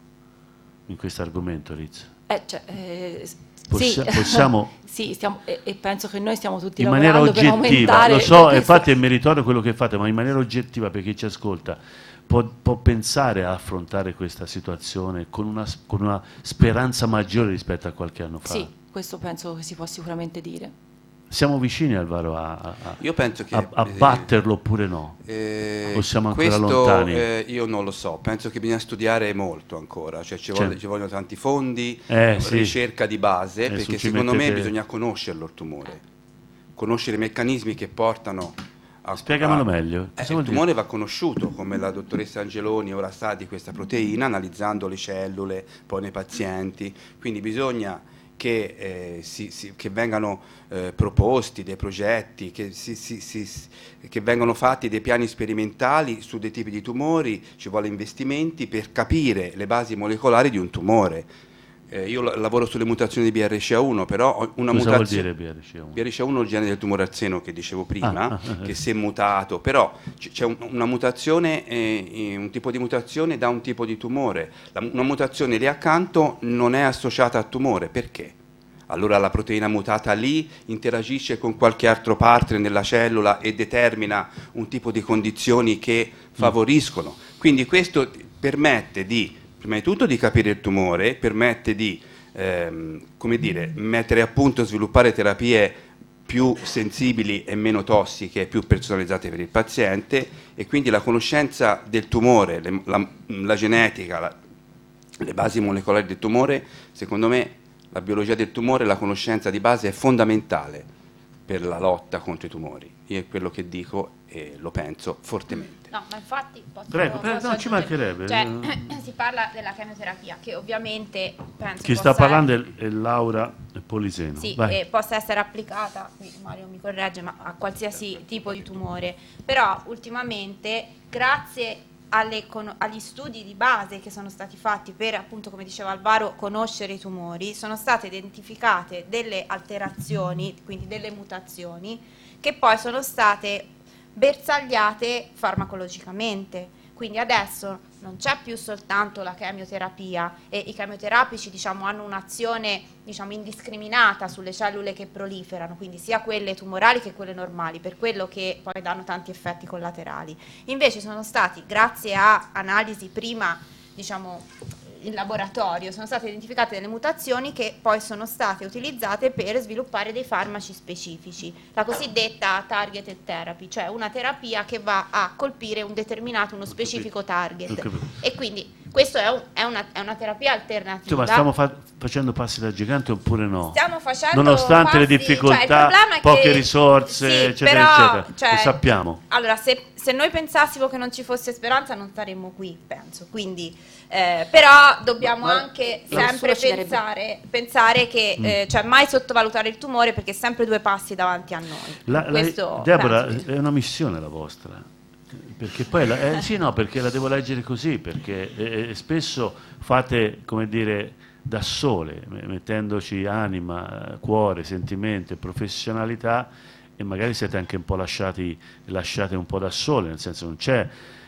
in questo argomento, Riz? Eh, cioè, eh, Possia- sì, possiamo- sì, stiamo, e, e penso che noi stiamo tutti In maniera lavorando per oggettiva, aumentare lo so, questo- infatti è meritorio quello che fate, ma in maniera oggettiva per chi ci ascolta, può, può pensare a affrontare questa situazione con una, con una speranza maggiore rispetto a qualche anno fa? Sì, questo penso che si può sicuramente dire. Siamo vicini, Alvaro, a, a, Io penso che, a, a eh, batterlo oppure no? Eh, o siamo ancora questo, lontani? eh, io non lo so, penso che bisogna studiare molto ancora, cioè ci, Cioè- vuole- ci vogliono tanti fondi, Eh, sì. ricerca di base, Eh, perché su ci secondo me mettete- bisogna conoscerlo il tumore, conoscere i meccanismi che portano a... Spiegamelo a- meglio. Eh, Cosa il vuol dire? tumore va conosciuto, come la dottoressa Angeloni ora sa di questa proteina, analizzando le cellule poi nei pazienti, quindi bisogna che, eh, si, si- che vengano eh, proposti dei progetti, che, si- si- si- si- che vengano fatti dei piani sperimentali su dei tipi di tumori, ci vuole investimenti per capire le basi molecolari di un tumore. Eh, io la- lavoro sulle mutazioni di B R C A uno, però ho una Cosa vuol mutazione... dire B R C A uno? B R C A uno è il gene del tumore al seno che dicevo prima, Ah, ah, ah, che si è mutato, però c- c'è un- una mutazione, eh, un tipo di mutazione da un tipo di tumore. La- una mutazione lì accanto non è associata a tumore, perché? Allora la proteina mutata lì interagisce con qualche altro partner nella cellula e determina un tipo di condizioni che favoriscono. Quindi questo ti permette di, prima di tutto, di capire il tumore, permette di ehm, come dire, mettere a punto e sviluppare terapie più sensibili e meno tossiche, più personalizzate per il paziente, e quindi la conoscenza del tumore, le- la, la genetica, la- le basi molecolari del tumore, secondo me la biologia del tumore, la conoscenza di base è fondamentale per la lotta contro i tumori. Io è quello che dico e lo penso fortemente. No, ma infatti posso, Prego, prego, posso no, ci aggiungere? mancherebbe. Cioè, si parla della chemioterapia, che ovviamente penso Chi sta possa- parlando è, è Laura Poliseno. Sì, Vai. e possa essere applicata, qui Mario mi corregge, ma a qualsiasi tipo di tumore. Però ultimamente, grazie alle cono- agli studi di base che sono stati fatti per, appunto, come diceva Alvaro, conoscere i tumori, sono state identificate delle alterazioni, quindi delle mutazioni, che poi sono state bersagliate farmacologicamente. Quindi adesso non c'è più soltanto la chemioterapia, e i chemioterapici, diciamo, hanno un'azione, diciamo, indiscriminata sulle cellule che proliferano, quindi sia quelle tumorali che quelle normali, per quello che poi danno tanti effetti collaterali. Invece sono stati, grazie a analisi prima, diciamo, in laboratorio, sono state identificate delle mutazioni che poi sono state utilizzate per sviluppare dei farmaci specifici, la cosiddetta targeted therapy, cioè una terapia che va a colpire un determinato, uno specifico target. E quindi questo è, un- è una, è una terapia alternativa. Insomma, stiamo fa- facendo passi da gigante oppure no? Stiamo facendo Nonostante le passi- difficoltà, cioè, il problema è poche che- risorse, sì, eccetera, però, eccetera. cioè, Lo sappiamo. Allora, se, se noi pensassimo che non ci fosse speranza, non saremmo qui, penso. Quindi, eh, però dobbiamo Ma- anche ma sempre nessuno ci darebbe- pensare, pensare che, Mm. eh, cioè, mai sottovalutare il tumore, perché è sempre due passi davanti a noi. La- la- Questo Deborah, penso. è una missione la vostra. Perché poi la, eh, sì, no, perché la devo leggere così, perché eh, eh, spesso fate, come dire, da sole, me- mettendoci anima, cuore, sentimento e professionalità, e magari siete anche un po' lasciati, lasciate un po' da sole, nel senso non c'è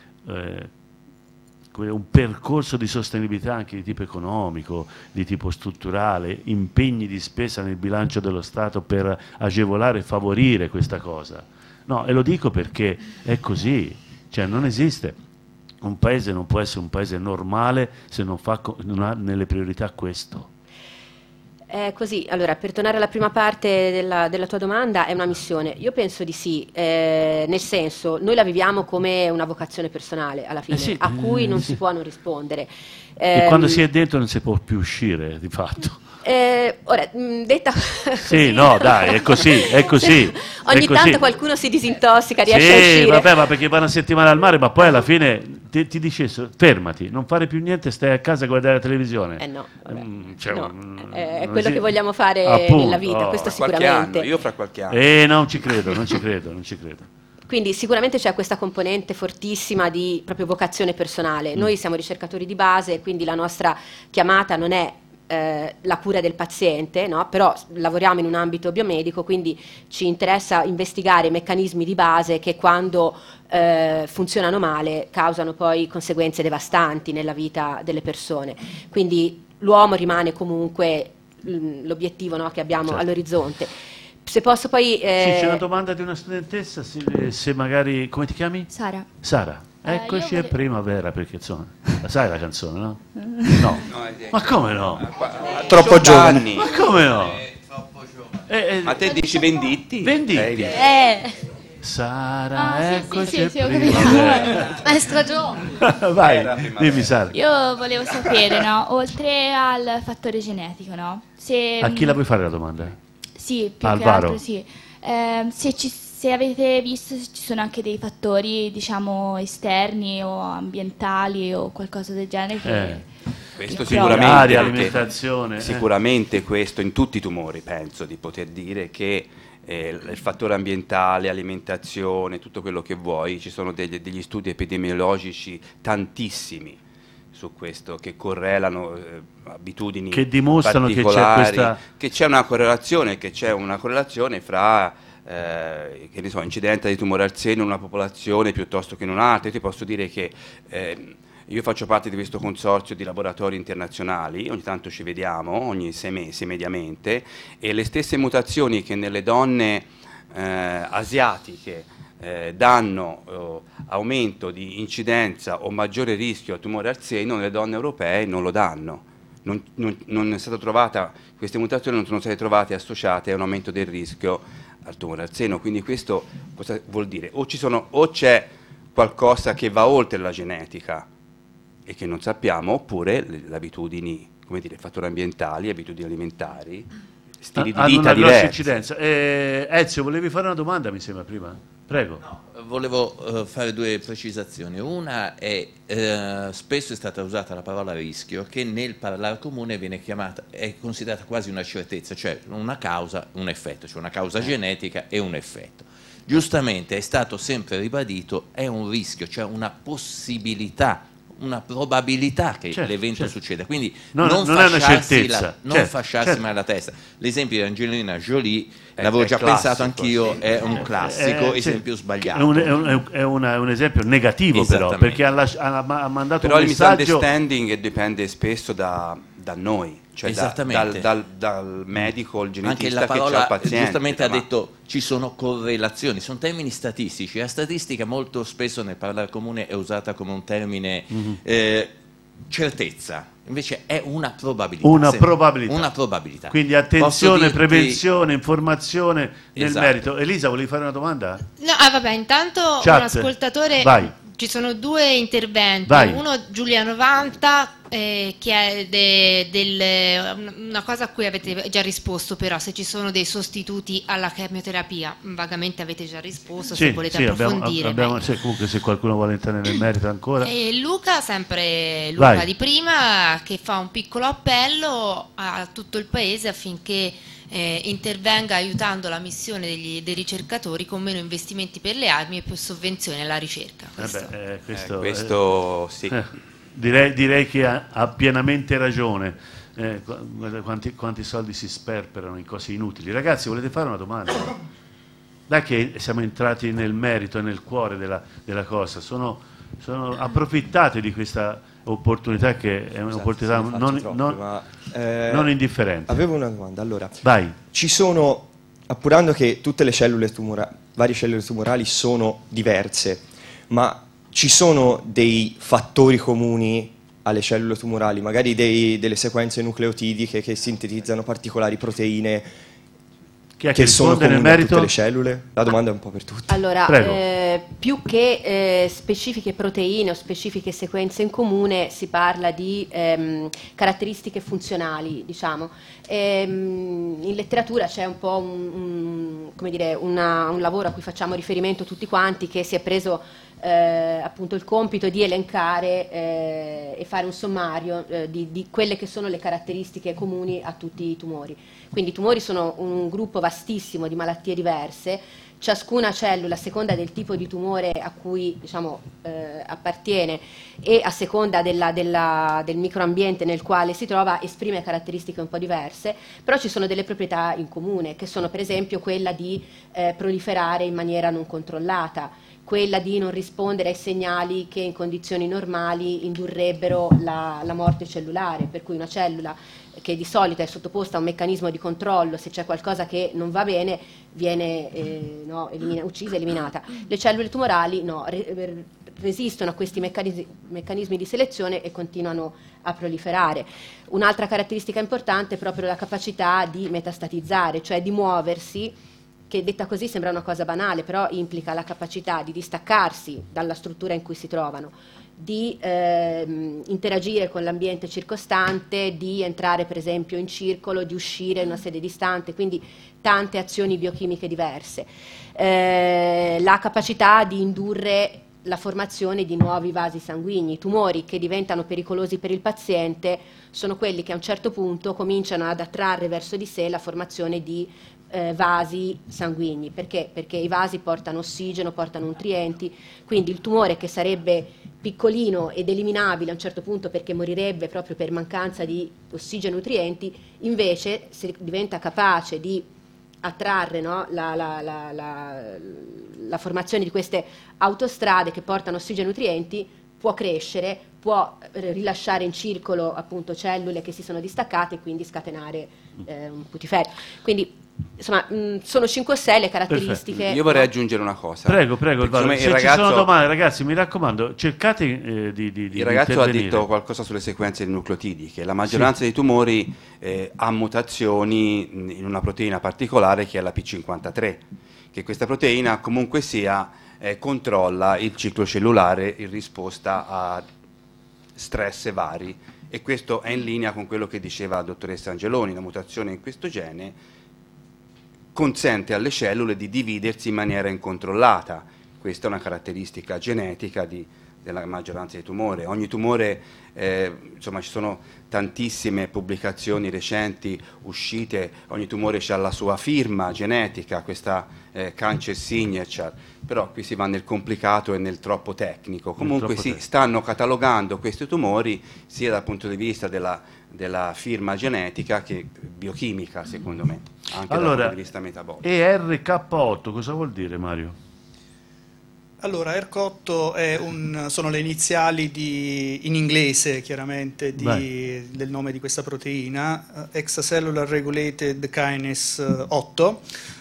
eh, come un percorso di sostenibilità anche di tipo economico, di tipo strutturale, impegni di spesa nel bilancio dello Stato per agevolare e favorire questa cosa. No, e lo dico perché è così, cioè non esiste un paese non può essere un paese normale se non, fa, non ha nelle priorità questo. È così, allora per tornare alla prima parte della, della tua domanda, è una missione. Io penso di sì, eh, nel senso, noi la viviamo come una vocazione personale alla fine, Eh sì, a cui non eh, si sì. può non rispondere. E Ehm, quando si è dentro non si può più uscire, di fatto. eh, ora, mh, detta Sì, no, dai, è così, è così. ogni è così. tanto qualcuno si disintossica, riesce a Sì, uscire. vabbè, ma perché va una settimana al mare, ma poi alla fine ti, ti dicessero fermati, non fare più niente, stai a casa a guardare la televisione. Eh no, vabbè. Mm, cioè, No, mm, è non quello si- che vogliamo fare Appunto, nella vita, oh. questo Fra qualche sicuramente. anno, io fra qualche anno. Eh, non ci credo, non ci credo, non ci credo. Quindi sicuramente c'è questa componente fortissima di proprio vocazione personale. Mm. Noi siamo ricercatori di base, quindi la nostra chiamata non è eh, la cura del paziente, no? Però lavoriamo in un ambito biomedico, quindi ci interessa investigare i meccanismi di base che quando eh, funzionano male causano poi conseguenze devastanti nella vita delle persone. Quindi l'uomo rimane comunque mh, l'obiettivo, no, che abbiamo Certo. all'orizzonte. Se posso poi... eh, Sì, c'è una domanda di una studentessa, se, se magari... Come ti chiami? Sara. Sara. Eh, Eccoci, io volevo- è primavera, perché insomma... La sai la canzone, no? No. Ma come no? Troppo giovane. Ma come no? Eh, eh, Ma te dici Venditti? Venditti. Eh. Sara, Ah, sì, eccoci, sì, è sì, ho capito. primavera. Maestro Gio. Vai, dimmi Sara. Io volevo sapere, no? Oltre al fattore genetico, no? Se, A chi la vuoi fare la domanda? Sì, più Al che Varo? altro sì. Ehm, se, ci- se avete visto se ci sono anche dei fattori, diciamo, esterni o ambientali o qualcosa del genere che... Eh. Questo che sicuramente, provano. Aria, perché alimentazione, eh. sicuramente questo in tutti i tumori, penso di poter dire che eh, il fattore ambientale, alimentazione, tutto quello che vuoi, ci sono degli, degli studi epidemiologici tantissimi su questo che correlano eh, abitudini Che dimostrano che c'è particolari, questa- che c'è una correlazione, che c'è una correlazione fra eh, che ne so, incidenza di tumore al seno in una popolazione piuttosto che in un'altra. Io ti posso dire che eh, io faccio parte di questo consorzio di laboratori internazionali, ogni tanto ci vediamo, ogni sei mesi mediamente, e le stesse mutazioni che nelle donne eh, asiatiche eh, danno eh, aumento di incidenza o maggiore rischio al tumore al seno, nelle donne europee non lo danno. Non, non, non è stata trovata, queste mutazioni non sono state trovate associate a un aumento del rischio al tumore al seno. Quindi questo cosa vuol dire? O ci sono, o c'è qualcosa che va oltre la genetica e che non sappiamo, oppure le, le abitudini, come dire, fattori ambientali, abitudini alimentari, stili di Hanno vita una grossa diversi. incidenza. Eh, Ezio, volevi fare una domanda, mi sembra, prima? Prego. Volevo eh, fare due precisazioni. Una è, eh, spesso è stata usata la parola rischio, che nel parlare comune viene chiamata, è considerata quasi una certezza, cioè una causa, un effetto, cioè una causa genetica e un effetto. Giustamente è stato sempre ribadito, è un rischio, cioè una possibilità, una probabilità che Certo, l'evento certo. succeda, quindi Non- non, non è una fasciarsi certezza, la, non certo, fasciarsi certo. mai la testa. L'esempio di Angelina Jolie, È- l'avevo è già classico, pensato anch'io, sì. è un classico Eh, sì. esempio sbagliato. È un, è un- è un- è un esempio negativo però, Esattamente. perché ha, lasci- ha- ha mandato Però un il messaggio... misunderstanding dipende spesso da, da noi, cioè da- Esattamente. dal, dal- dal medico, il Anche genetista la che c'ha parola il paziente. giustamente ha ma- detto ci sono correlazioni, sono termini statistici. La statistica molto spesso nel parlare comune è usata come un termine Mhm. eh, certezza, invece è una probabilità. Una Se- probabilità. Una probabilità. Quindi Posso attenzione, dirti- prevenzione, informazione nel Esatto. merito. Elisa, volevi fare una domanda? No, ah, vabbè, intanto Chat. un ascoltatore, Vai. ci sono due interventi, Vai. uno Giulia novanta eh, chiede del, una cosa a cui avete già risposto, però se ci sono dei sostituti alla chemioterapia, vagamente avete già risposto, se volete sì, abbiamo, approfondire. abbiamo- meglio. sì, comunque se qualcuno vuole entrare nel merito ancora. E Luca, sempre Luca Vai. di prima, che fa un piccolo appello a tutto il paese affinché eh, intervenga aiutando la missione degli- dei ricercatori con meno investimenti per le armi e più sovvenzioni alla ricerca. Eh beh, eh, questo, Eh, questo sì. eh, direi, direi che ha, ha pienamente ragione. Eh, qu- guarda quanti, quanti soldi si sperperano in cose inutili. Ragazzi, volete fare una domanda? Dai che siamo entrati nel merito e nel cuore della, della cosa. Sono, sono approfittate di questa opportunità che è un'opportunità se ne non, faccio troppi, non- ma, eh, non indifferente. Avevo una domanda, allora. Vai. Ci sono, appurando che tutte le cellule tumorali, varie cellule tumorali sono diverse, ma ci sono dei fattori comuni alle cellule tumorali, magari dei, delle sequenze nucleotidiche che sintetizzano particolari proteine Chi è che che sono risponde nel comuni a tutte merito? le cellule? La domanda è un po' per tutti. Allora, eh, più che eh, specifiche proteine o specifiche sequenze in comune, si parla di ehm, caratteristiche funzionali, diciamo. Ehm, in letteratura c'è un po' un, un, come dire, una, un lavoro a cui facciamo riferimento tutti quanti, che si è preso eh, appunto il compito di elencare eh, e fare un sommario eh, di, di quelle che sono le caratteristiche comuni a tutti i tumori. Quindi i tumori sono un gruppo vastissimo di malattie diverse, ciascuna cellula, a seconda del tipo di tumore a cui, diciamo, eh, appartiene e a seconda della, della, del microambiente nel quale si trova, esprime caratteristiche un po' diverse, però ci sono delle proprietà in comune, che sono per esempio quella di eh, proliferare in maniera non controllata, quella di non rispondere ai segnali che in condizioni normali indurrebbero la, la morte cellulare, per cui una cellula che di solito è sottoposta a un meccanismo di controllo, se c'è qualcosa che non va bene viene eh, no, elimina, uccisa, eliminata. Le cellule tumorali no, re, resistono a questi meccanismi, meccanismi di selezione e continuano a proliferare. Un'altra caratteristica importante è proprio la capacità di metastatizzare, cioè di muoversi, che detta così sembra una cosa banale, però implica la capacità di distaccarsi dalla struttura in cui si trovano, di ehm, interagire con l'ambiente circostante, di entrare per esempio in circolo, di uscire in una sede distante, quindi tante azioni biochimiche diverse. Eh, la capacità di indurre la formazione di nuovi vasi sanguigni. I tumori che diventano pericolosi per il paziente sono quelli che a un certo punto cominciano ad attrarre verso di sé la formazione di Eh, vasi sanguigni. Perché? Perché i vasi portano ossigeno, portano nutrienti, quindi il tumore che sarebbe piccolino ed eliminabile a un certo punto perché morirebbe proprio per mancanza di ossigeno e nutrienti, invece se diventa capace di attrarre no, la, la, la, la, la formazione di queste autostrade che portano ossigeno e nutrienti, può crescere, può rilasciare in circolo appunto cellule che si sono distaccate e quindi scatenare eh, un putiferio. Quindi insomma, mh, sono cinque o sei le caratteristiche. Perfetto. Io vorrei aggiungere una cosa. Prego, prego, Perché, Alvaro. insomma, Se il ragazzo, ci sono domande, ragazzi, mi raccomando, cercate eh, di, di, di il ragazzo ha intervenire. detto qualcosa sulle sequenze di nucleotidiche. La maggioranza sì. dei tumori eh, ha mutazioni in una proteina particolare che è la P cinquantatré, che questa proteina comunque sia eh, controlla il ciclo cellulare in risposta a stress vari, e questo è in linea con quello che diceva la dottoressa Angeloni. La mutazione in questo gene consente alle cellule di dividersi in maniera incontrollata. Questa è una caratteristica genetica di, della maggioranza dei tumori. Ogni tumore, eh, insomma, ci sono tantissime pubblicazioni recenti uscite, ogni tumore ha la sua firma genetica, questa eh, cancer signature, però qui si va nel complicato e nel troppo tecnico. Comunque troppo si tecnico. stanno catalogando questi tumori sia dal punto di vista della, della firma genetica che biochimica, secondo me, anche Allora, dal punto di vista metabolico. E R K otto cosa vuol dire, Mario? Allora, E R C otto è un, sono le iniziali di, in inglese chiaramente di, del nome di questa proteina, uh, Extracellular Regulated Kinase otto,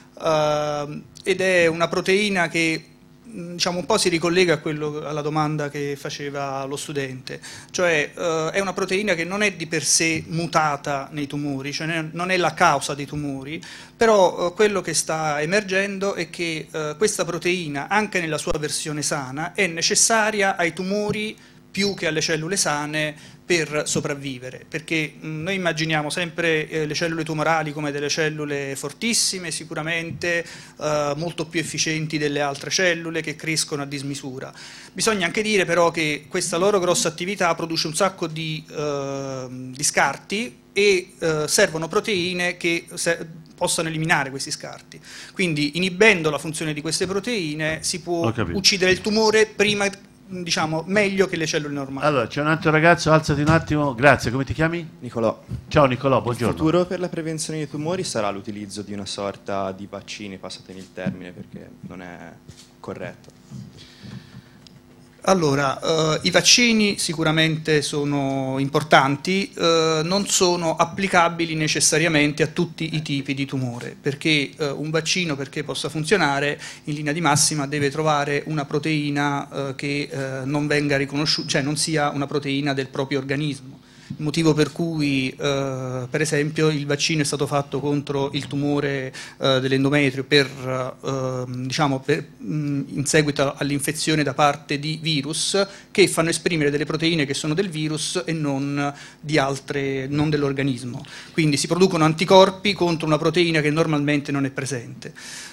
uh, ed è una proteina che diciamo un po' si ricollega a quello, alla domanda che faceva lo studente, cioè uh, è una proteina che non è di per sé mutata nei tumori, cioè non è la causa dei tumori, però uh, quello che sta emergendo è che uh, questa proteina, anche nella sua versione sana, è necessaria ai tumori più che alle cellule sane per sopravvivere, perché mh, noi immaginiamo sempre eh, le cellule tumorali come delle cellule fortissime, sicuramente eh, molto più efficienti delle altre cellule che crescono a dismisura. Bisogna anche dire però che questa loro grossa attività produce un sacco di, eh, di scarti e eh, servono proteine che se possano eliminare questi scarti. Quindi inibendo la funzione di queste proteine si può uccidere il tumore prima, diciamo, meglio che le cellule normali. Allora, c'è un altro ragazzo, alzati un attimo. Grazie, come ti chiami? Nicolò. Ciao Nicolò, buongiorno. Il futuro per la prevenzione dei tumori sarà l'utilizzo di una sorta di vaccini, passatemi il termine perché non è corretto. Allora, eh, i vaccini sicuramente sono importanti, eh, non sono applicabili necessariamente a tutti i tipi di tumore, perché eh, un vaccino, perché possa funzionare, in linea di massima deve trovare una proteina eh, che eh, non venga riconosciuta, cioè non sia una proteina del proprio organismo. Il motivo per cui, eh, per esempio, il vaccino è stato fatto contro il tumore eh, dell'endometrio per, eh, diciamo, per, mh, in seguito all'infezione da parte di virus che fanno esprimere delle proteine che sono del virus e non di altre, non dell'organismo. Quindi si producono anticorpi contro una proteina che normalmente non è presente.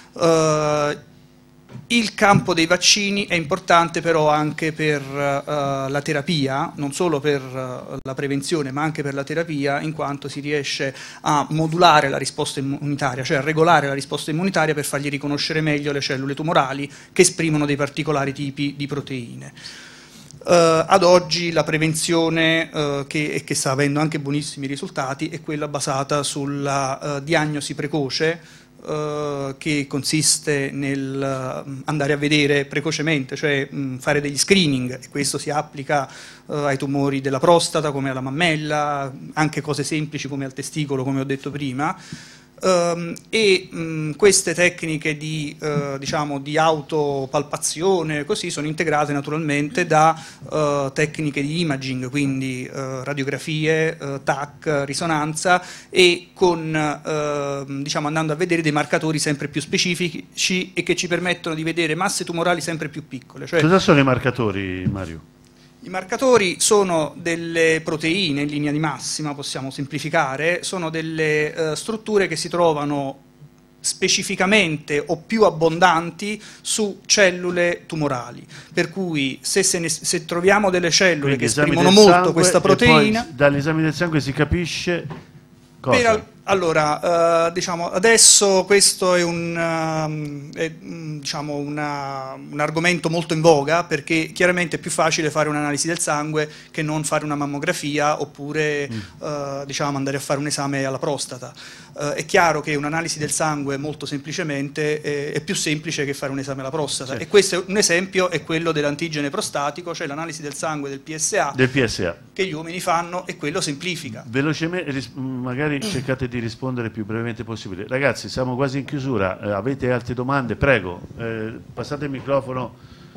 Uh, Il campo dei vaccini è importante però anche per uh, la terapia, non solo per uh, la prevenzione ma anche per la terapia, in quanto si riesce a modulare la risposta immunitaria, cioè a regolare la risposta immunitaria per fargli riconoscere meglio le cellule tumorali che esprimono dei particolari tipi di proteine. Uh, ad oggi la prevenzione uh, che, che sta avendo anche buonissimi risultati è quella basata sulla uh, diagnosi precoce, Uh, che consiste nel uh, andare a vedere precocemente, cioè mh, fare degli screening, e questo si applica uh, ai tumori della prostata come alla mammella, anche cose semplici come al testicolo, come ho detto prima. Um, e mh, queste tecniche di, uh, diciamo, di autopalpazione così sono integrate naturalmente da uh, tecniche di imaging, quindi uh, radiografie, uh, T A C, risonanza, e con, uh, diciamo, andando a vedere dei marcatori sempre più specifici e che ci permettono di vedere masse tumorali sempre più piccole. Cioè, cosa sono i marcatori, Mario? I marcatori sono delle proteine in linea di massima, possiamo semplificare, sono delle uh, strutture che si trovano specificamente o più abbondanti su cellule tumorali, per cui se, se, ne, se troviamo delle cellule Quindi che esprimono molto questa proteina, dall'esame del sangue si capisce cosa? Per, allora, uh, diciamo, adesso questo è, un, uh, è diciamo una, un argomento molto in voga, perché chiaramente è più facile fare un'analisi del sangue che non fare una mammografia oppure mm. uh, diciamo, andare a fare un esame alla prostata. Uh, è chiaro che un'analisi del sangue molto semplicemente è, è più semplice che fare un esame alla prostata, sì. E questo è un esempio, è quello dell'antigene prostatico, cioè l'analisi del sangue del P S A, del P S A che gli uomini fanno, e quello semplifica. Velocemente, magari cercate di rispondere il più brevemente possibile. Ragazzi, siamo quasi in chiusura, eh, avete altre domande? Prego, eh, passate il microfono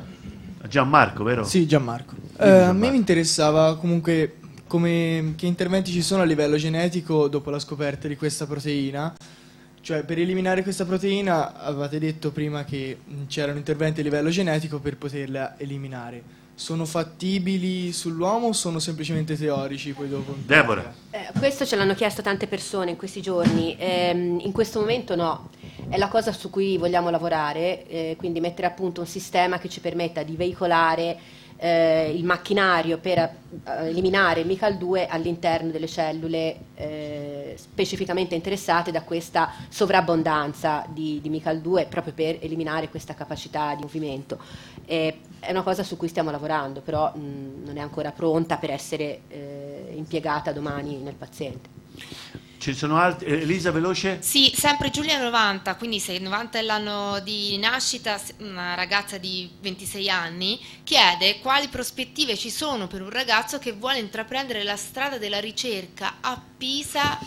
a Gianmarco, vero? Sì, Gianmarco. Eh, Gianmarco. A me mi interessava comunque come, che interventi ci sono a livello genetico dopo la scoperta di questa proteina. Cioè, per eliminare questa proteina avevate detto prima che c'erano interventi a livello genetico per poterla eliminare. Sono fattibili sull'uomo o sono semplicemente teorici poi dopo? Deborah. Eh, questo ce l'hanno chiesto tante persone in questi giorni, ehm, in questo momento no, è la cosa su cui vogliamo lavorare, eh, quindi mettere a punto un sistema che ci permetta di veicolare eh, il macchinario per eh, eliminare il M I C A L due all'interno delle cellule eh, specificamente interessate da questa sovrabbondanza di, di M I C A L due, proprio per eliminare questa capacità di movimento. Eh, è una cosa su cui stiamo lavorando, però mh, non è ancora pronta per essere eh, impiegata domani nel paziente. Ci sono altri? Elisa, veloce? Sì, sempre Giulia novanta, quindi se il novanta è l'anno di nascita, una ragazza di ventisei anni, chiede quali prospettive ci sono per un ragazzo che vuole intraprendere la strada della ricerca a Pisa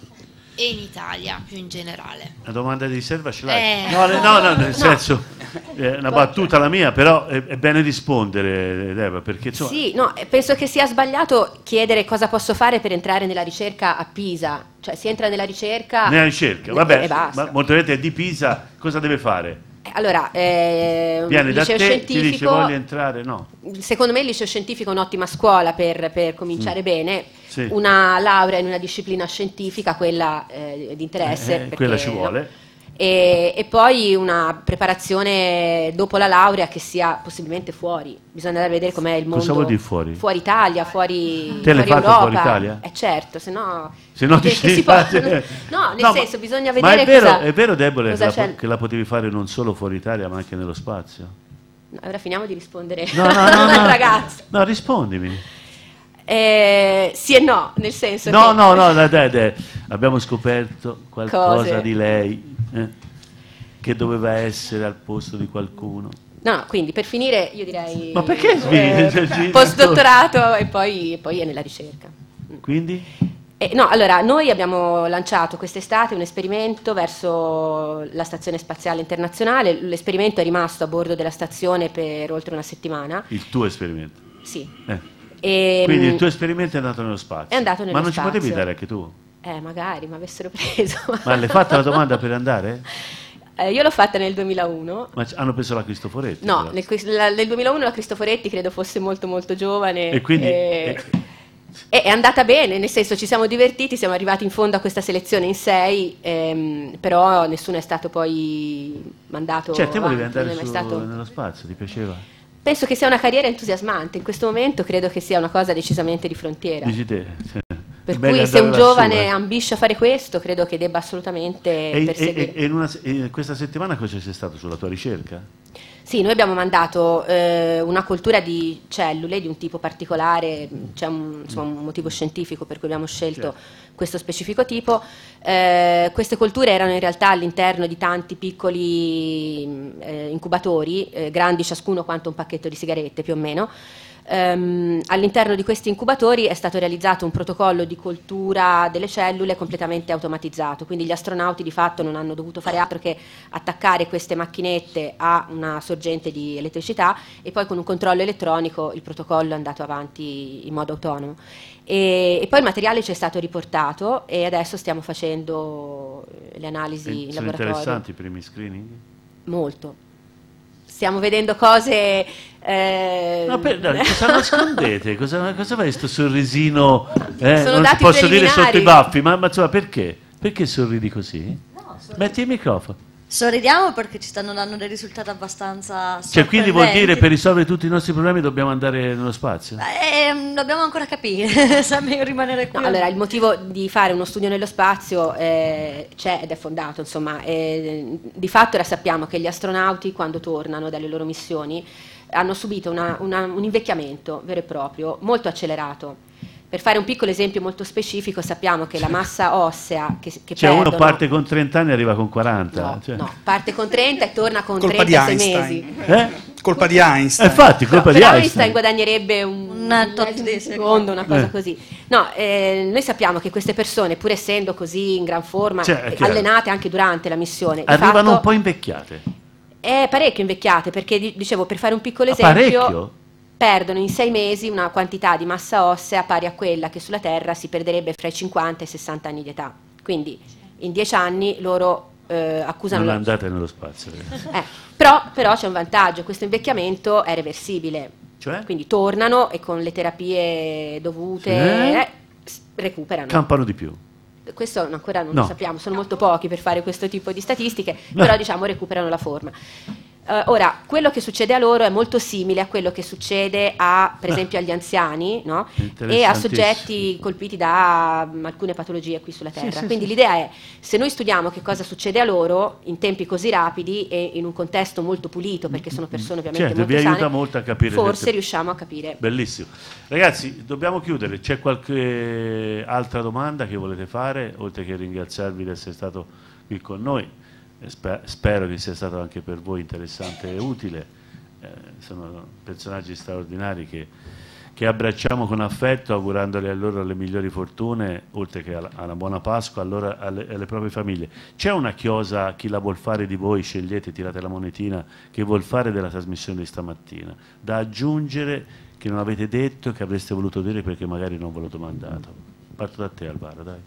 e in Italia più in generale. La domanda di riserva ce l'hai? Eh. No, no, no, no, nel No. senso, è una battuta la mia, però è, è bene rispondere, Deva, perché insomma... Sì, no, penso che sia sbagliato chiedere cosa posso fare per entrare nella ricerca a Pisa, cioè si entra nella ricerca... Nella ricerca, e vabbè, basta. ma Monteverdi è di Pisa, cosa deve fare? Allora, eh, Viene il da liceo te, ti scientifico, dice voglio entrare, no? secondo me il liceo scientifico è un'ottima scuola per, per cominciare Mm. bene, Sì. una laurea in una disciplina scientifica, quella eh, di interesse, Eh, perché, quella ci no? vuole. E, e poi una preparazione dopo la laurea che sia possibilmente fuori, bisogna andare a vedere com'è il mondo. Cosa vuol dire fuori? Fuori Italia, fuori, Te l'hai fuori fatto Europa. fuori Italia? Eh certo, se no... Se no che- ti che si può- No, nel No, senso, ma- bisogna Ma vedere è vero, cosa... è vero Debole, che cosa la, c'è- che la potevi fare non solo fuori Italia, ma anche nello spazio? No, ora finiamo di rispondere No, no, no, al no. ragazzo. No, rispondimi. Eh, sì e no, nel senso No, che... no, no, dai, dai, dai. Abbiamo scoperto qualcosa Cose. di lei, eh, che doveva essere al posto di qualcuno. No, no, quindi per finire io direi Ma perché eh, postdottorato e poi, e poi è nella ricerca. Quindi? Eh, no, allora, noi abbiamo lanciato quest'estate un esperimento verso la Stazione Spaziale Internazionale. L'esperimento è rimasto a bordo della stazione per oltre una settimana. Il tuo esperimento? Sì. Eh. E, Quindi il tuo esperimento è andato nello spazio? È andato nello Ma non spazio. ci potevi dare anche tu? Eh, magari, mi avessero preso. Ma l'hai fatta la domanda per andare? Eh, io l'ho fatta nel duemilauno. Ma c- hanno preso la Cristoforetti? No, però. nel, la- nel duemilauno la Cristoforetti credo fosse molto molto giovane. E quindi... e- e- è andata bene, nel senso ci siamo divertiti, siamo arrivati in fondo a questa selezione in sei, ehm, però nessuno è stato poi mandato Cioè, te volevi avanti, andare non è su- mai stato- nello spazio, ti piaceva? Penso che sia una carriera entusiasmante, in questo momento credo che sia una cosa decisamente di frontiera. Dici te? Cioè, Per meglio cui se andare un lassù, giovane eh. ambisce a fare questo, credo che debba assolutamente E, e- perseguire. e- e in una se- e questa settimana cosa sei stato sulla tua ricerca? Sì, noi abbiamo mandato eh, una coltura di cellule di un tipo particolare, c'è un, insomma, un motivo scientifico per cui abbiamo scelto questo specifico tipo. Eh, queste colture erano in realtà all'interno di tanti piccoli mh, eh, incubatori, eh, grandi ciascuno quanto un pacchetto di sigarette più o meno. Ehm, all'interno di questi incubatori è stato realizzato un protocollo di coltura delle cellule completamente automatizzato, quindi gli astronauti di fatto non hanno dovuto fare altro che attaccare queste macchinette a una sorgente di elettricità e poi con un controllo elettronico il protocollo è andato avanti in modo autonomo. E, e poi il materiale ci è stato riportato e adesso stiamo facendo le analisi E in sono laboratorio. interessanti i primi screening? Molto. Stiamo vedendo cose... eh, No, per, dai, cosa nascondete? Cosa, cosa fai sto sorrisino? Eh, Sono non dati ti posso dire preliminari. sotto i baffi, ma, ma insomma perché? Perché sorridi così? Metti il microfono. Sorridiamo perché ci stanno dando dei risultati abbastanza Cioè, quindi vuol dire sorprendenti. per risolvere tutti i nostri problemi dobbiamo andare nello spazio? Eh, dobbiamo ancora capire, sa meglio rimanere qui. No, allora, il motivo di fare uno studio nello spazio eh, c'è ed è fondato, insomma, eh, di fatto ora sappiamo che gli astronauti quando tornano dalle loro missioni hanno subito una- una- un invecchiamento vero e proprio, molto accelerato. Per fare un piccolo esempio molto specifico, sappiamo che la massa ossea che, che Cioè perdono, uno parte con trenta anni e arriva con quaranta. No, cioè. no, parte con trenta e torna con Colpa di trentasei Einstein. mesi. Eh? Colpa di Einstein. Eh, infatti, colpa No, di però Einstein. Einstein guadagnerebbe un, un tot di secondo, una cosa Eh. così. No, eh, noi sappiamo che queste persone, pur essendo così in gran forma, Cioè, è eh, chiaro. allenate anche durante la missione, di Arrivano fatto un po' invecchiate. è parecchio invecchiate, perché di- dicevo, per fare un piccolo Ah, esempio, parecchio? perdono in sei mesi una quantità di massa ossea pari a quella che sulla Terra si perderebbe fra i cinquanta e i sessanta anni di età. Quindi in dieci anni loro eh, accusano... Non la- andate nello spazio. eh, però, però c'è un vantaggio, questo invecchiamento è reversibile, Cioè? quindi tornano e con le terapie dovute Sì. eh, s- recuperano. Campano di più. Questo ancora non No. lo sappiamo, sono molto pochi per fare questo tipo di statistiche, No. però diciamo recuperano la forma. Eh, ora, quello che succede a loro è molto simile a quello che succede a, per esempio, agli anziani, no? E a Interessantissimo. soggetti colpiti da mm, alcune patologie qui sulla Sì, Terra. sì, Quindi sì. l'idea è, se noi studiamo che cosa succede a loro in tempi così rapidi e in un contesto molto pulito, perché sono persone ovviamente Certo, molto vi sane, aiuta molto a capire. forse dette- riusciamo a capire. Bellissimo. Ragazzi, dobbiamo chiudere. C'è qualche altra domanda che volete fare, oltre che ringraziarvi di essere stato qui con noi? E spe- spero che sia stato anche per voi interessante e utile. Eh, sono personaggi straordinari che, che abbracciamo con affetto, augurandoli a loro le migliori fortune, oltre che alla, alla buona Pasqua, allora alle, alle proprie famiglie. C'è una chiosa, chi la vuol fare di voi, scegliete, tirate la monetina, che vuol fare della trasmissione di stamattina, da aggiungere che non avete detto, che avreste voluto dire perché magari non ve l'ho domandato. Parto da te, Alvaro, dai.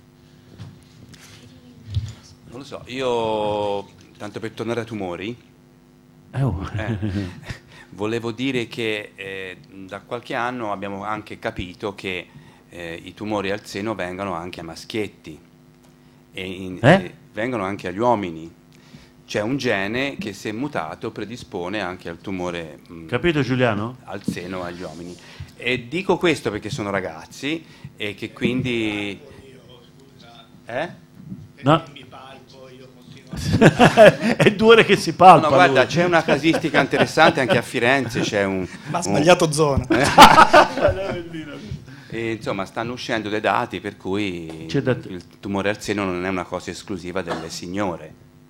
Non lo so, io, tanto per tornare ai tumori, Eh, oh. eh, volevo dire che eh, da qualche anno abbiamo anche capito che eh, i tumori al seno vengono anche a maschietti e in- Eh? e vengono anche agli uomini. C'è un gene che, se mutato, predispone anche al tumore mh, Capito, Giuliano? al seno agli uomini. E dico questo perché sono ragazzi e che quindi... Eh? No. È due ore che si palpa. No, guarda, lui. c'è una casistica interessante anche a Firenze, c'è un... Ma ha un- sbagliato zona. E, insomma, stanno uscendo dei dati per cui C'è da- il tumore al seno non è una cosa esclusiva delle signore.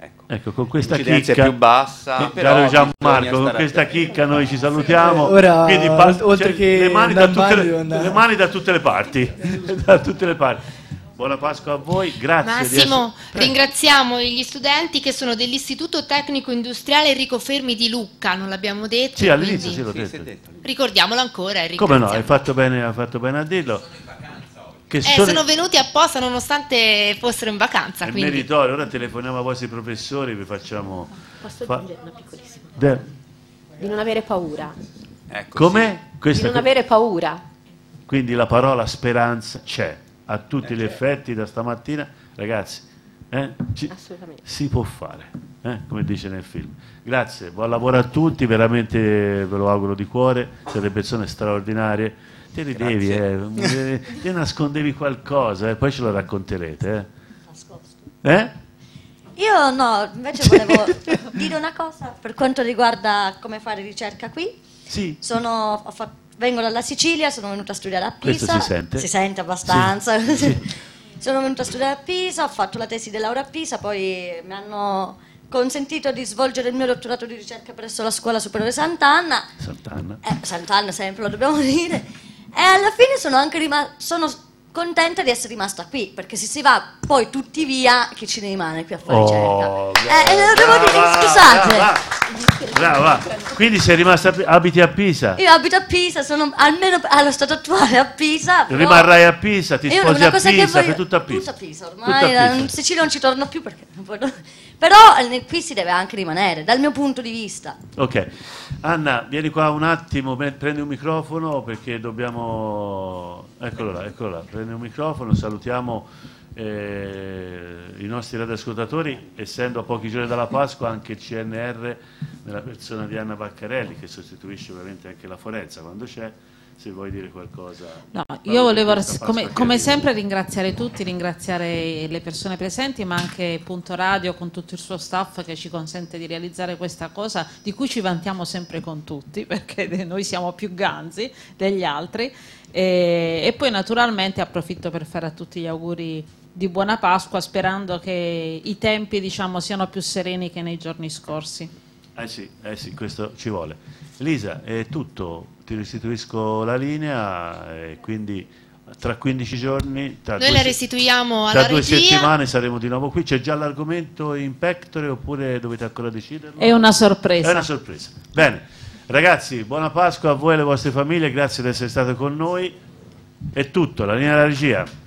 Ecco, ecco, con questa l'incidenza chicca è più bassa, eh, però caro bisogna Gianmarco, con stare questa attenti. chicca noi ci salutiamo. Eh, ora, Quindi pa- oltre cioè, che le, mani da andare in tutte bagno, le, devo andare- le mani da tutte le parti, da tutte le parti. Buona Pasqua a voi, grazie. Massimo, di essere... ringraziamo gli studenti che sono dell'Istituto Tecnico Industriale Enrico Fermi di Lucca, non l'abbiamo detto? Sì, all'inizio quindi sì, l'ho detto. ricordiamolo ancora. e Come no, ringraziamo. hai fatto bene, hai fatto bene a dirlo. Che Eh, sono, sono venuti apposta nonostante fossero in vacanza. è Quindi. meritorio, ora telefoniamo ai vostri professori, vi facciamo... Posso fa- aggiungere una piccolissima? De- Di non avere paura. Ecco, Come? Di Questa non che- avere paura. Quindi la parola speranza c'è, a tutti gli effetti da stamattina, ragazzi, eh, ci- Assolutamente. si può fare, eh, come dice nel film. Grazie, buon lavoro a tutti, veramente ve lo auguro di cuore, siete persone straordinarie. Te ridevi, eh, te nascondevi qualcosa, e poi ce lo racconterete. Eh? Eh? Io no, invece volevo dire una cosa per quanto riguarda come fare ricerca qui. Sì. Sono, ho fatto- vengo dalla Sicilia, sono venuta a studiare a Pisa. Questo si sente? Si sente abbastanza. Sì, sì. Sono venuta a studiare a Pisa, ho fatto la tesi di laurea a Pisa, poi mi hanno consentito di svolgere il mio dottorato di ricerca presso la Scuola Superiore Sant'Anna. Sant'Anna. Eh, Sant'Anna sempre, lo dobbiamo dire. E alla fine sono anche rimasta, sono contenta di essere rimasta qui, perché se si va poi tutti via, chi ci rimane qui a fare Oh, ricerca? Eh, lo devo dire, brava, scusate. brava. Brava, quindi sei rimasta a Pi- abiti a Pisa, Io abito a Pisa, sono almeno allo stato attuale a Pisa. però- rimarrai a Pisa, ti Io sposi una a cosa che Pisa, voglio- fai tutto a Pisa. Tutto a Pisa, Tutto ormai a Pisa. in Sicilia non ci torno più perché non voglio- Però eh, qui si deve anche rimanere, dal mio punto di vista. Ok, Anna, vieni qua un attimo, pre- prendi un microfono perché dobbiamo... Eccolo là, eccolo là, prendi un microfono, salutiamo eh, i nostri radioascoltatori, essendo a pochi giorni dalla Pasqua anche il C N R nella persona di Anna Baccarelli, che sostituisce ovviamente anche la Forenza quando c'è, se vuoi dire qualcosa. No, Paolo, io volevo, di questa Pasqua come, che come arriva. sempre, ringraziare tutti, ringraziare le persone presenti, ma anche Punto Radio con tutto il suo staff che ci consente di realizzare questa cosa, di cui ci vantiamo sempre con tutti, perché noi siamo più ganzi degli altri. E, e poi naturalmente approfitto per fare a tutti gli auguri di buona Pasqua, sperando che i tempi, diciamo, siano più sereni che nei giorni scorsi. Eh sì, eh sì, questo ci vuole. Lisa, è tutto, ti restituisco la linea e quindi tra quindici giorni, tra Noi due la se- restituiamo alla tra due regia. settimane saremo di nuovo qui. C'è già l'argomento in pectore oppure dovete ancora deciderlo? È una sorpresa. È una sorpresa. Bene, ragazzi, buona Pasqua a voi e alle vostre famiglie, grazie di essere state con noi. È tutto, la linea della regia.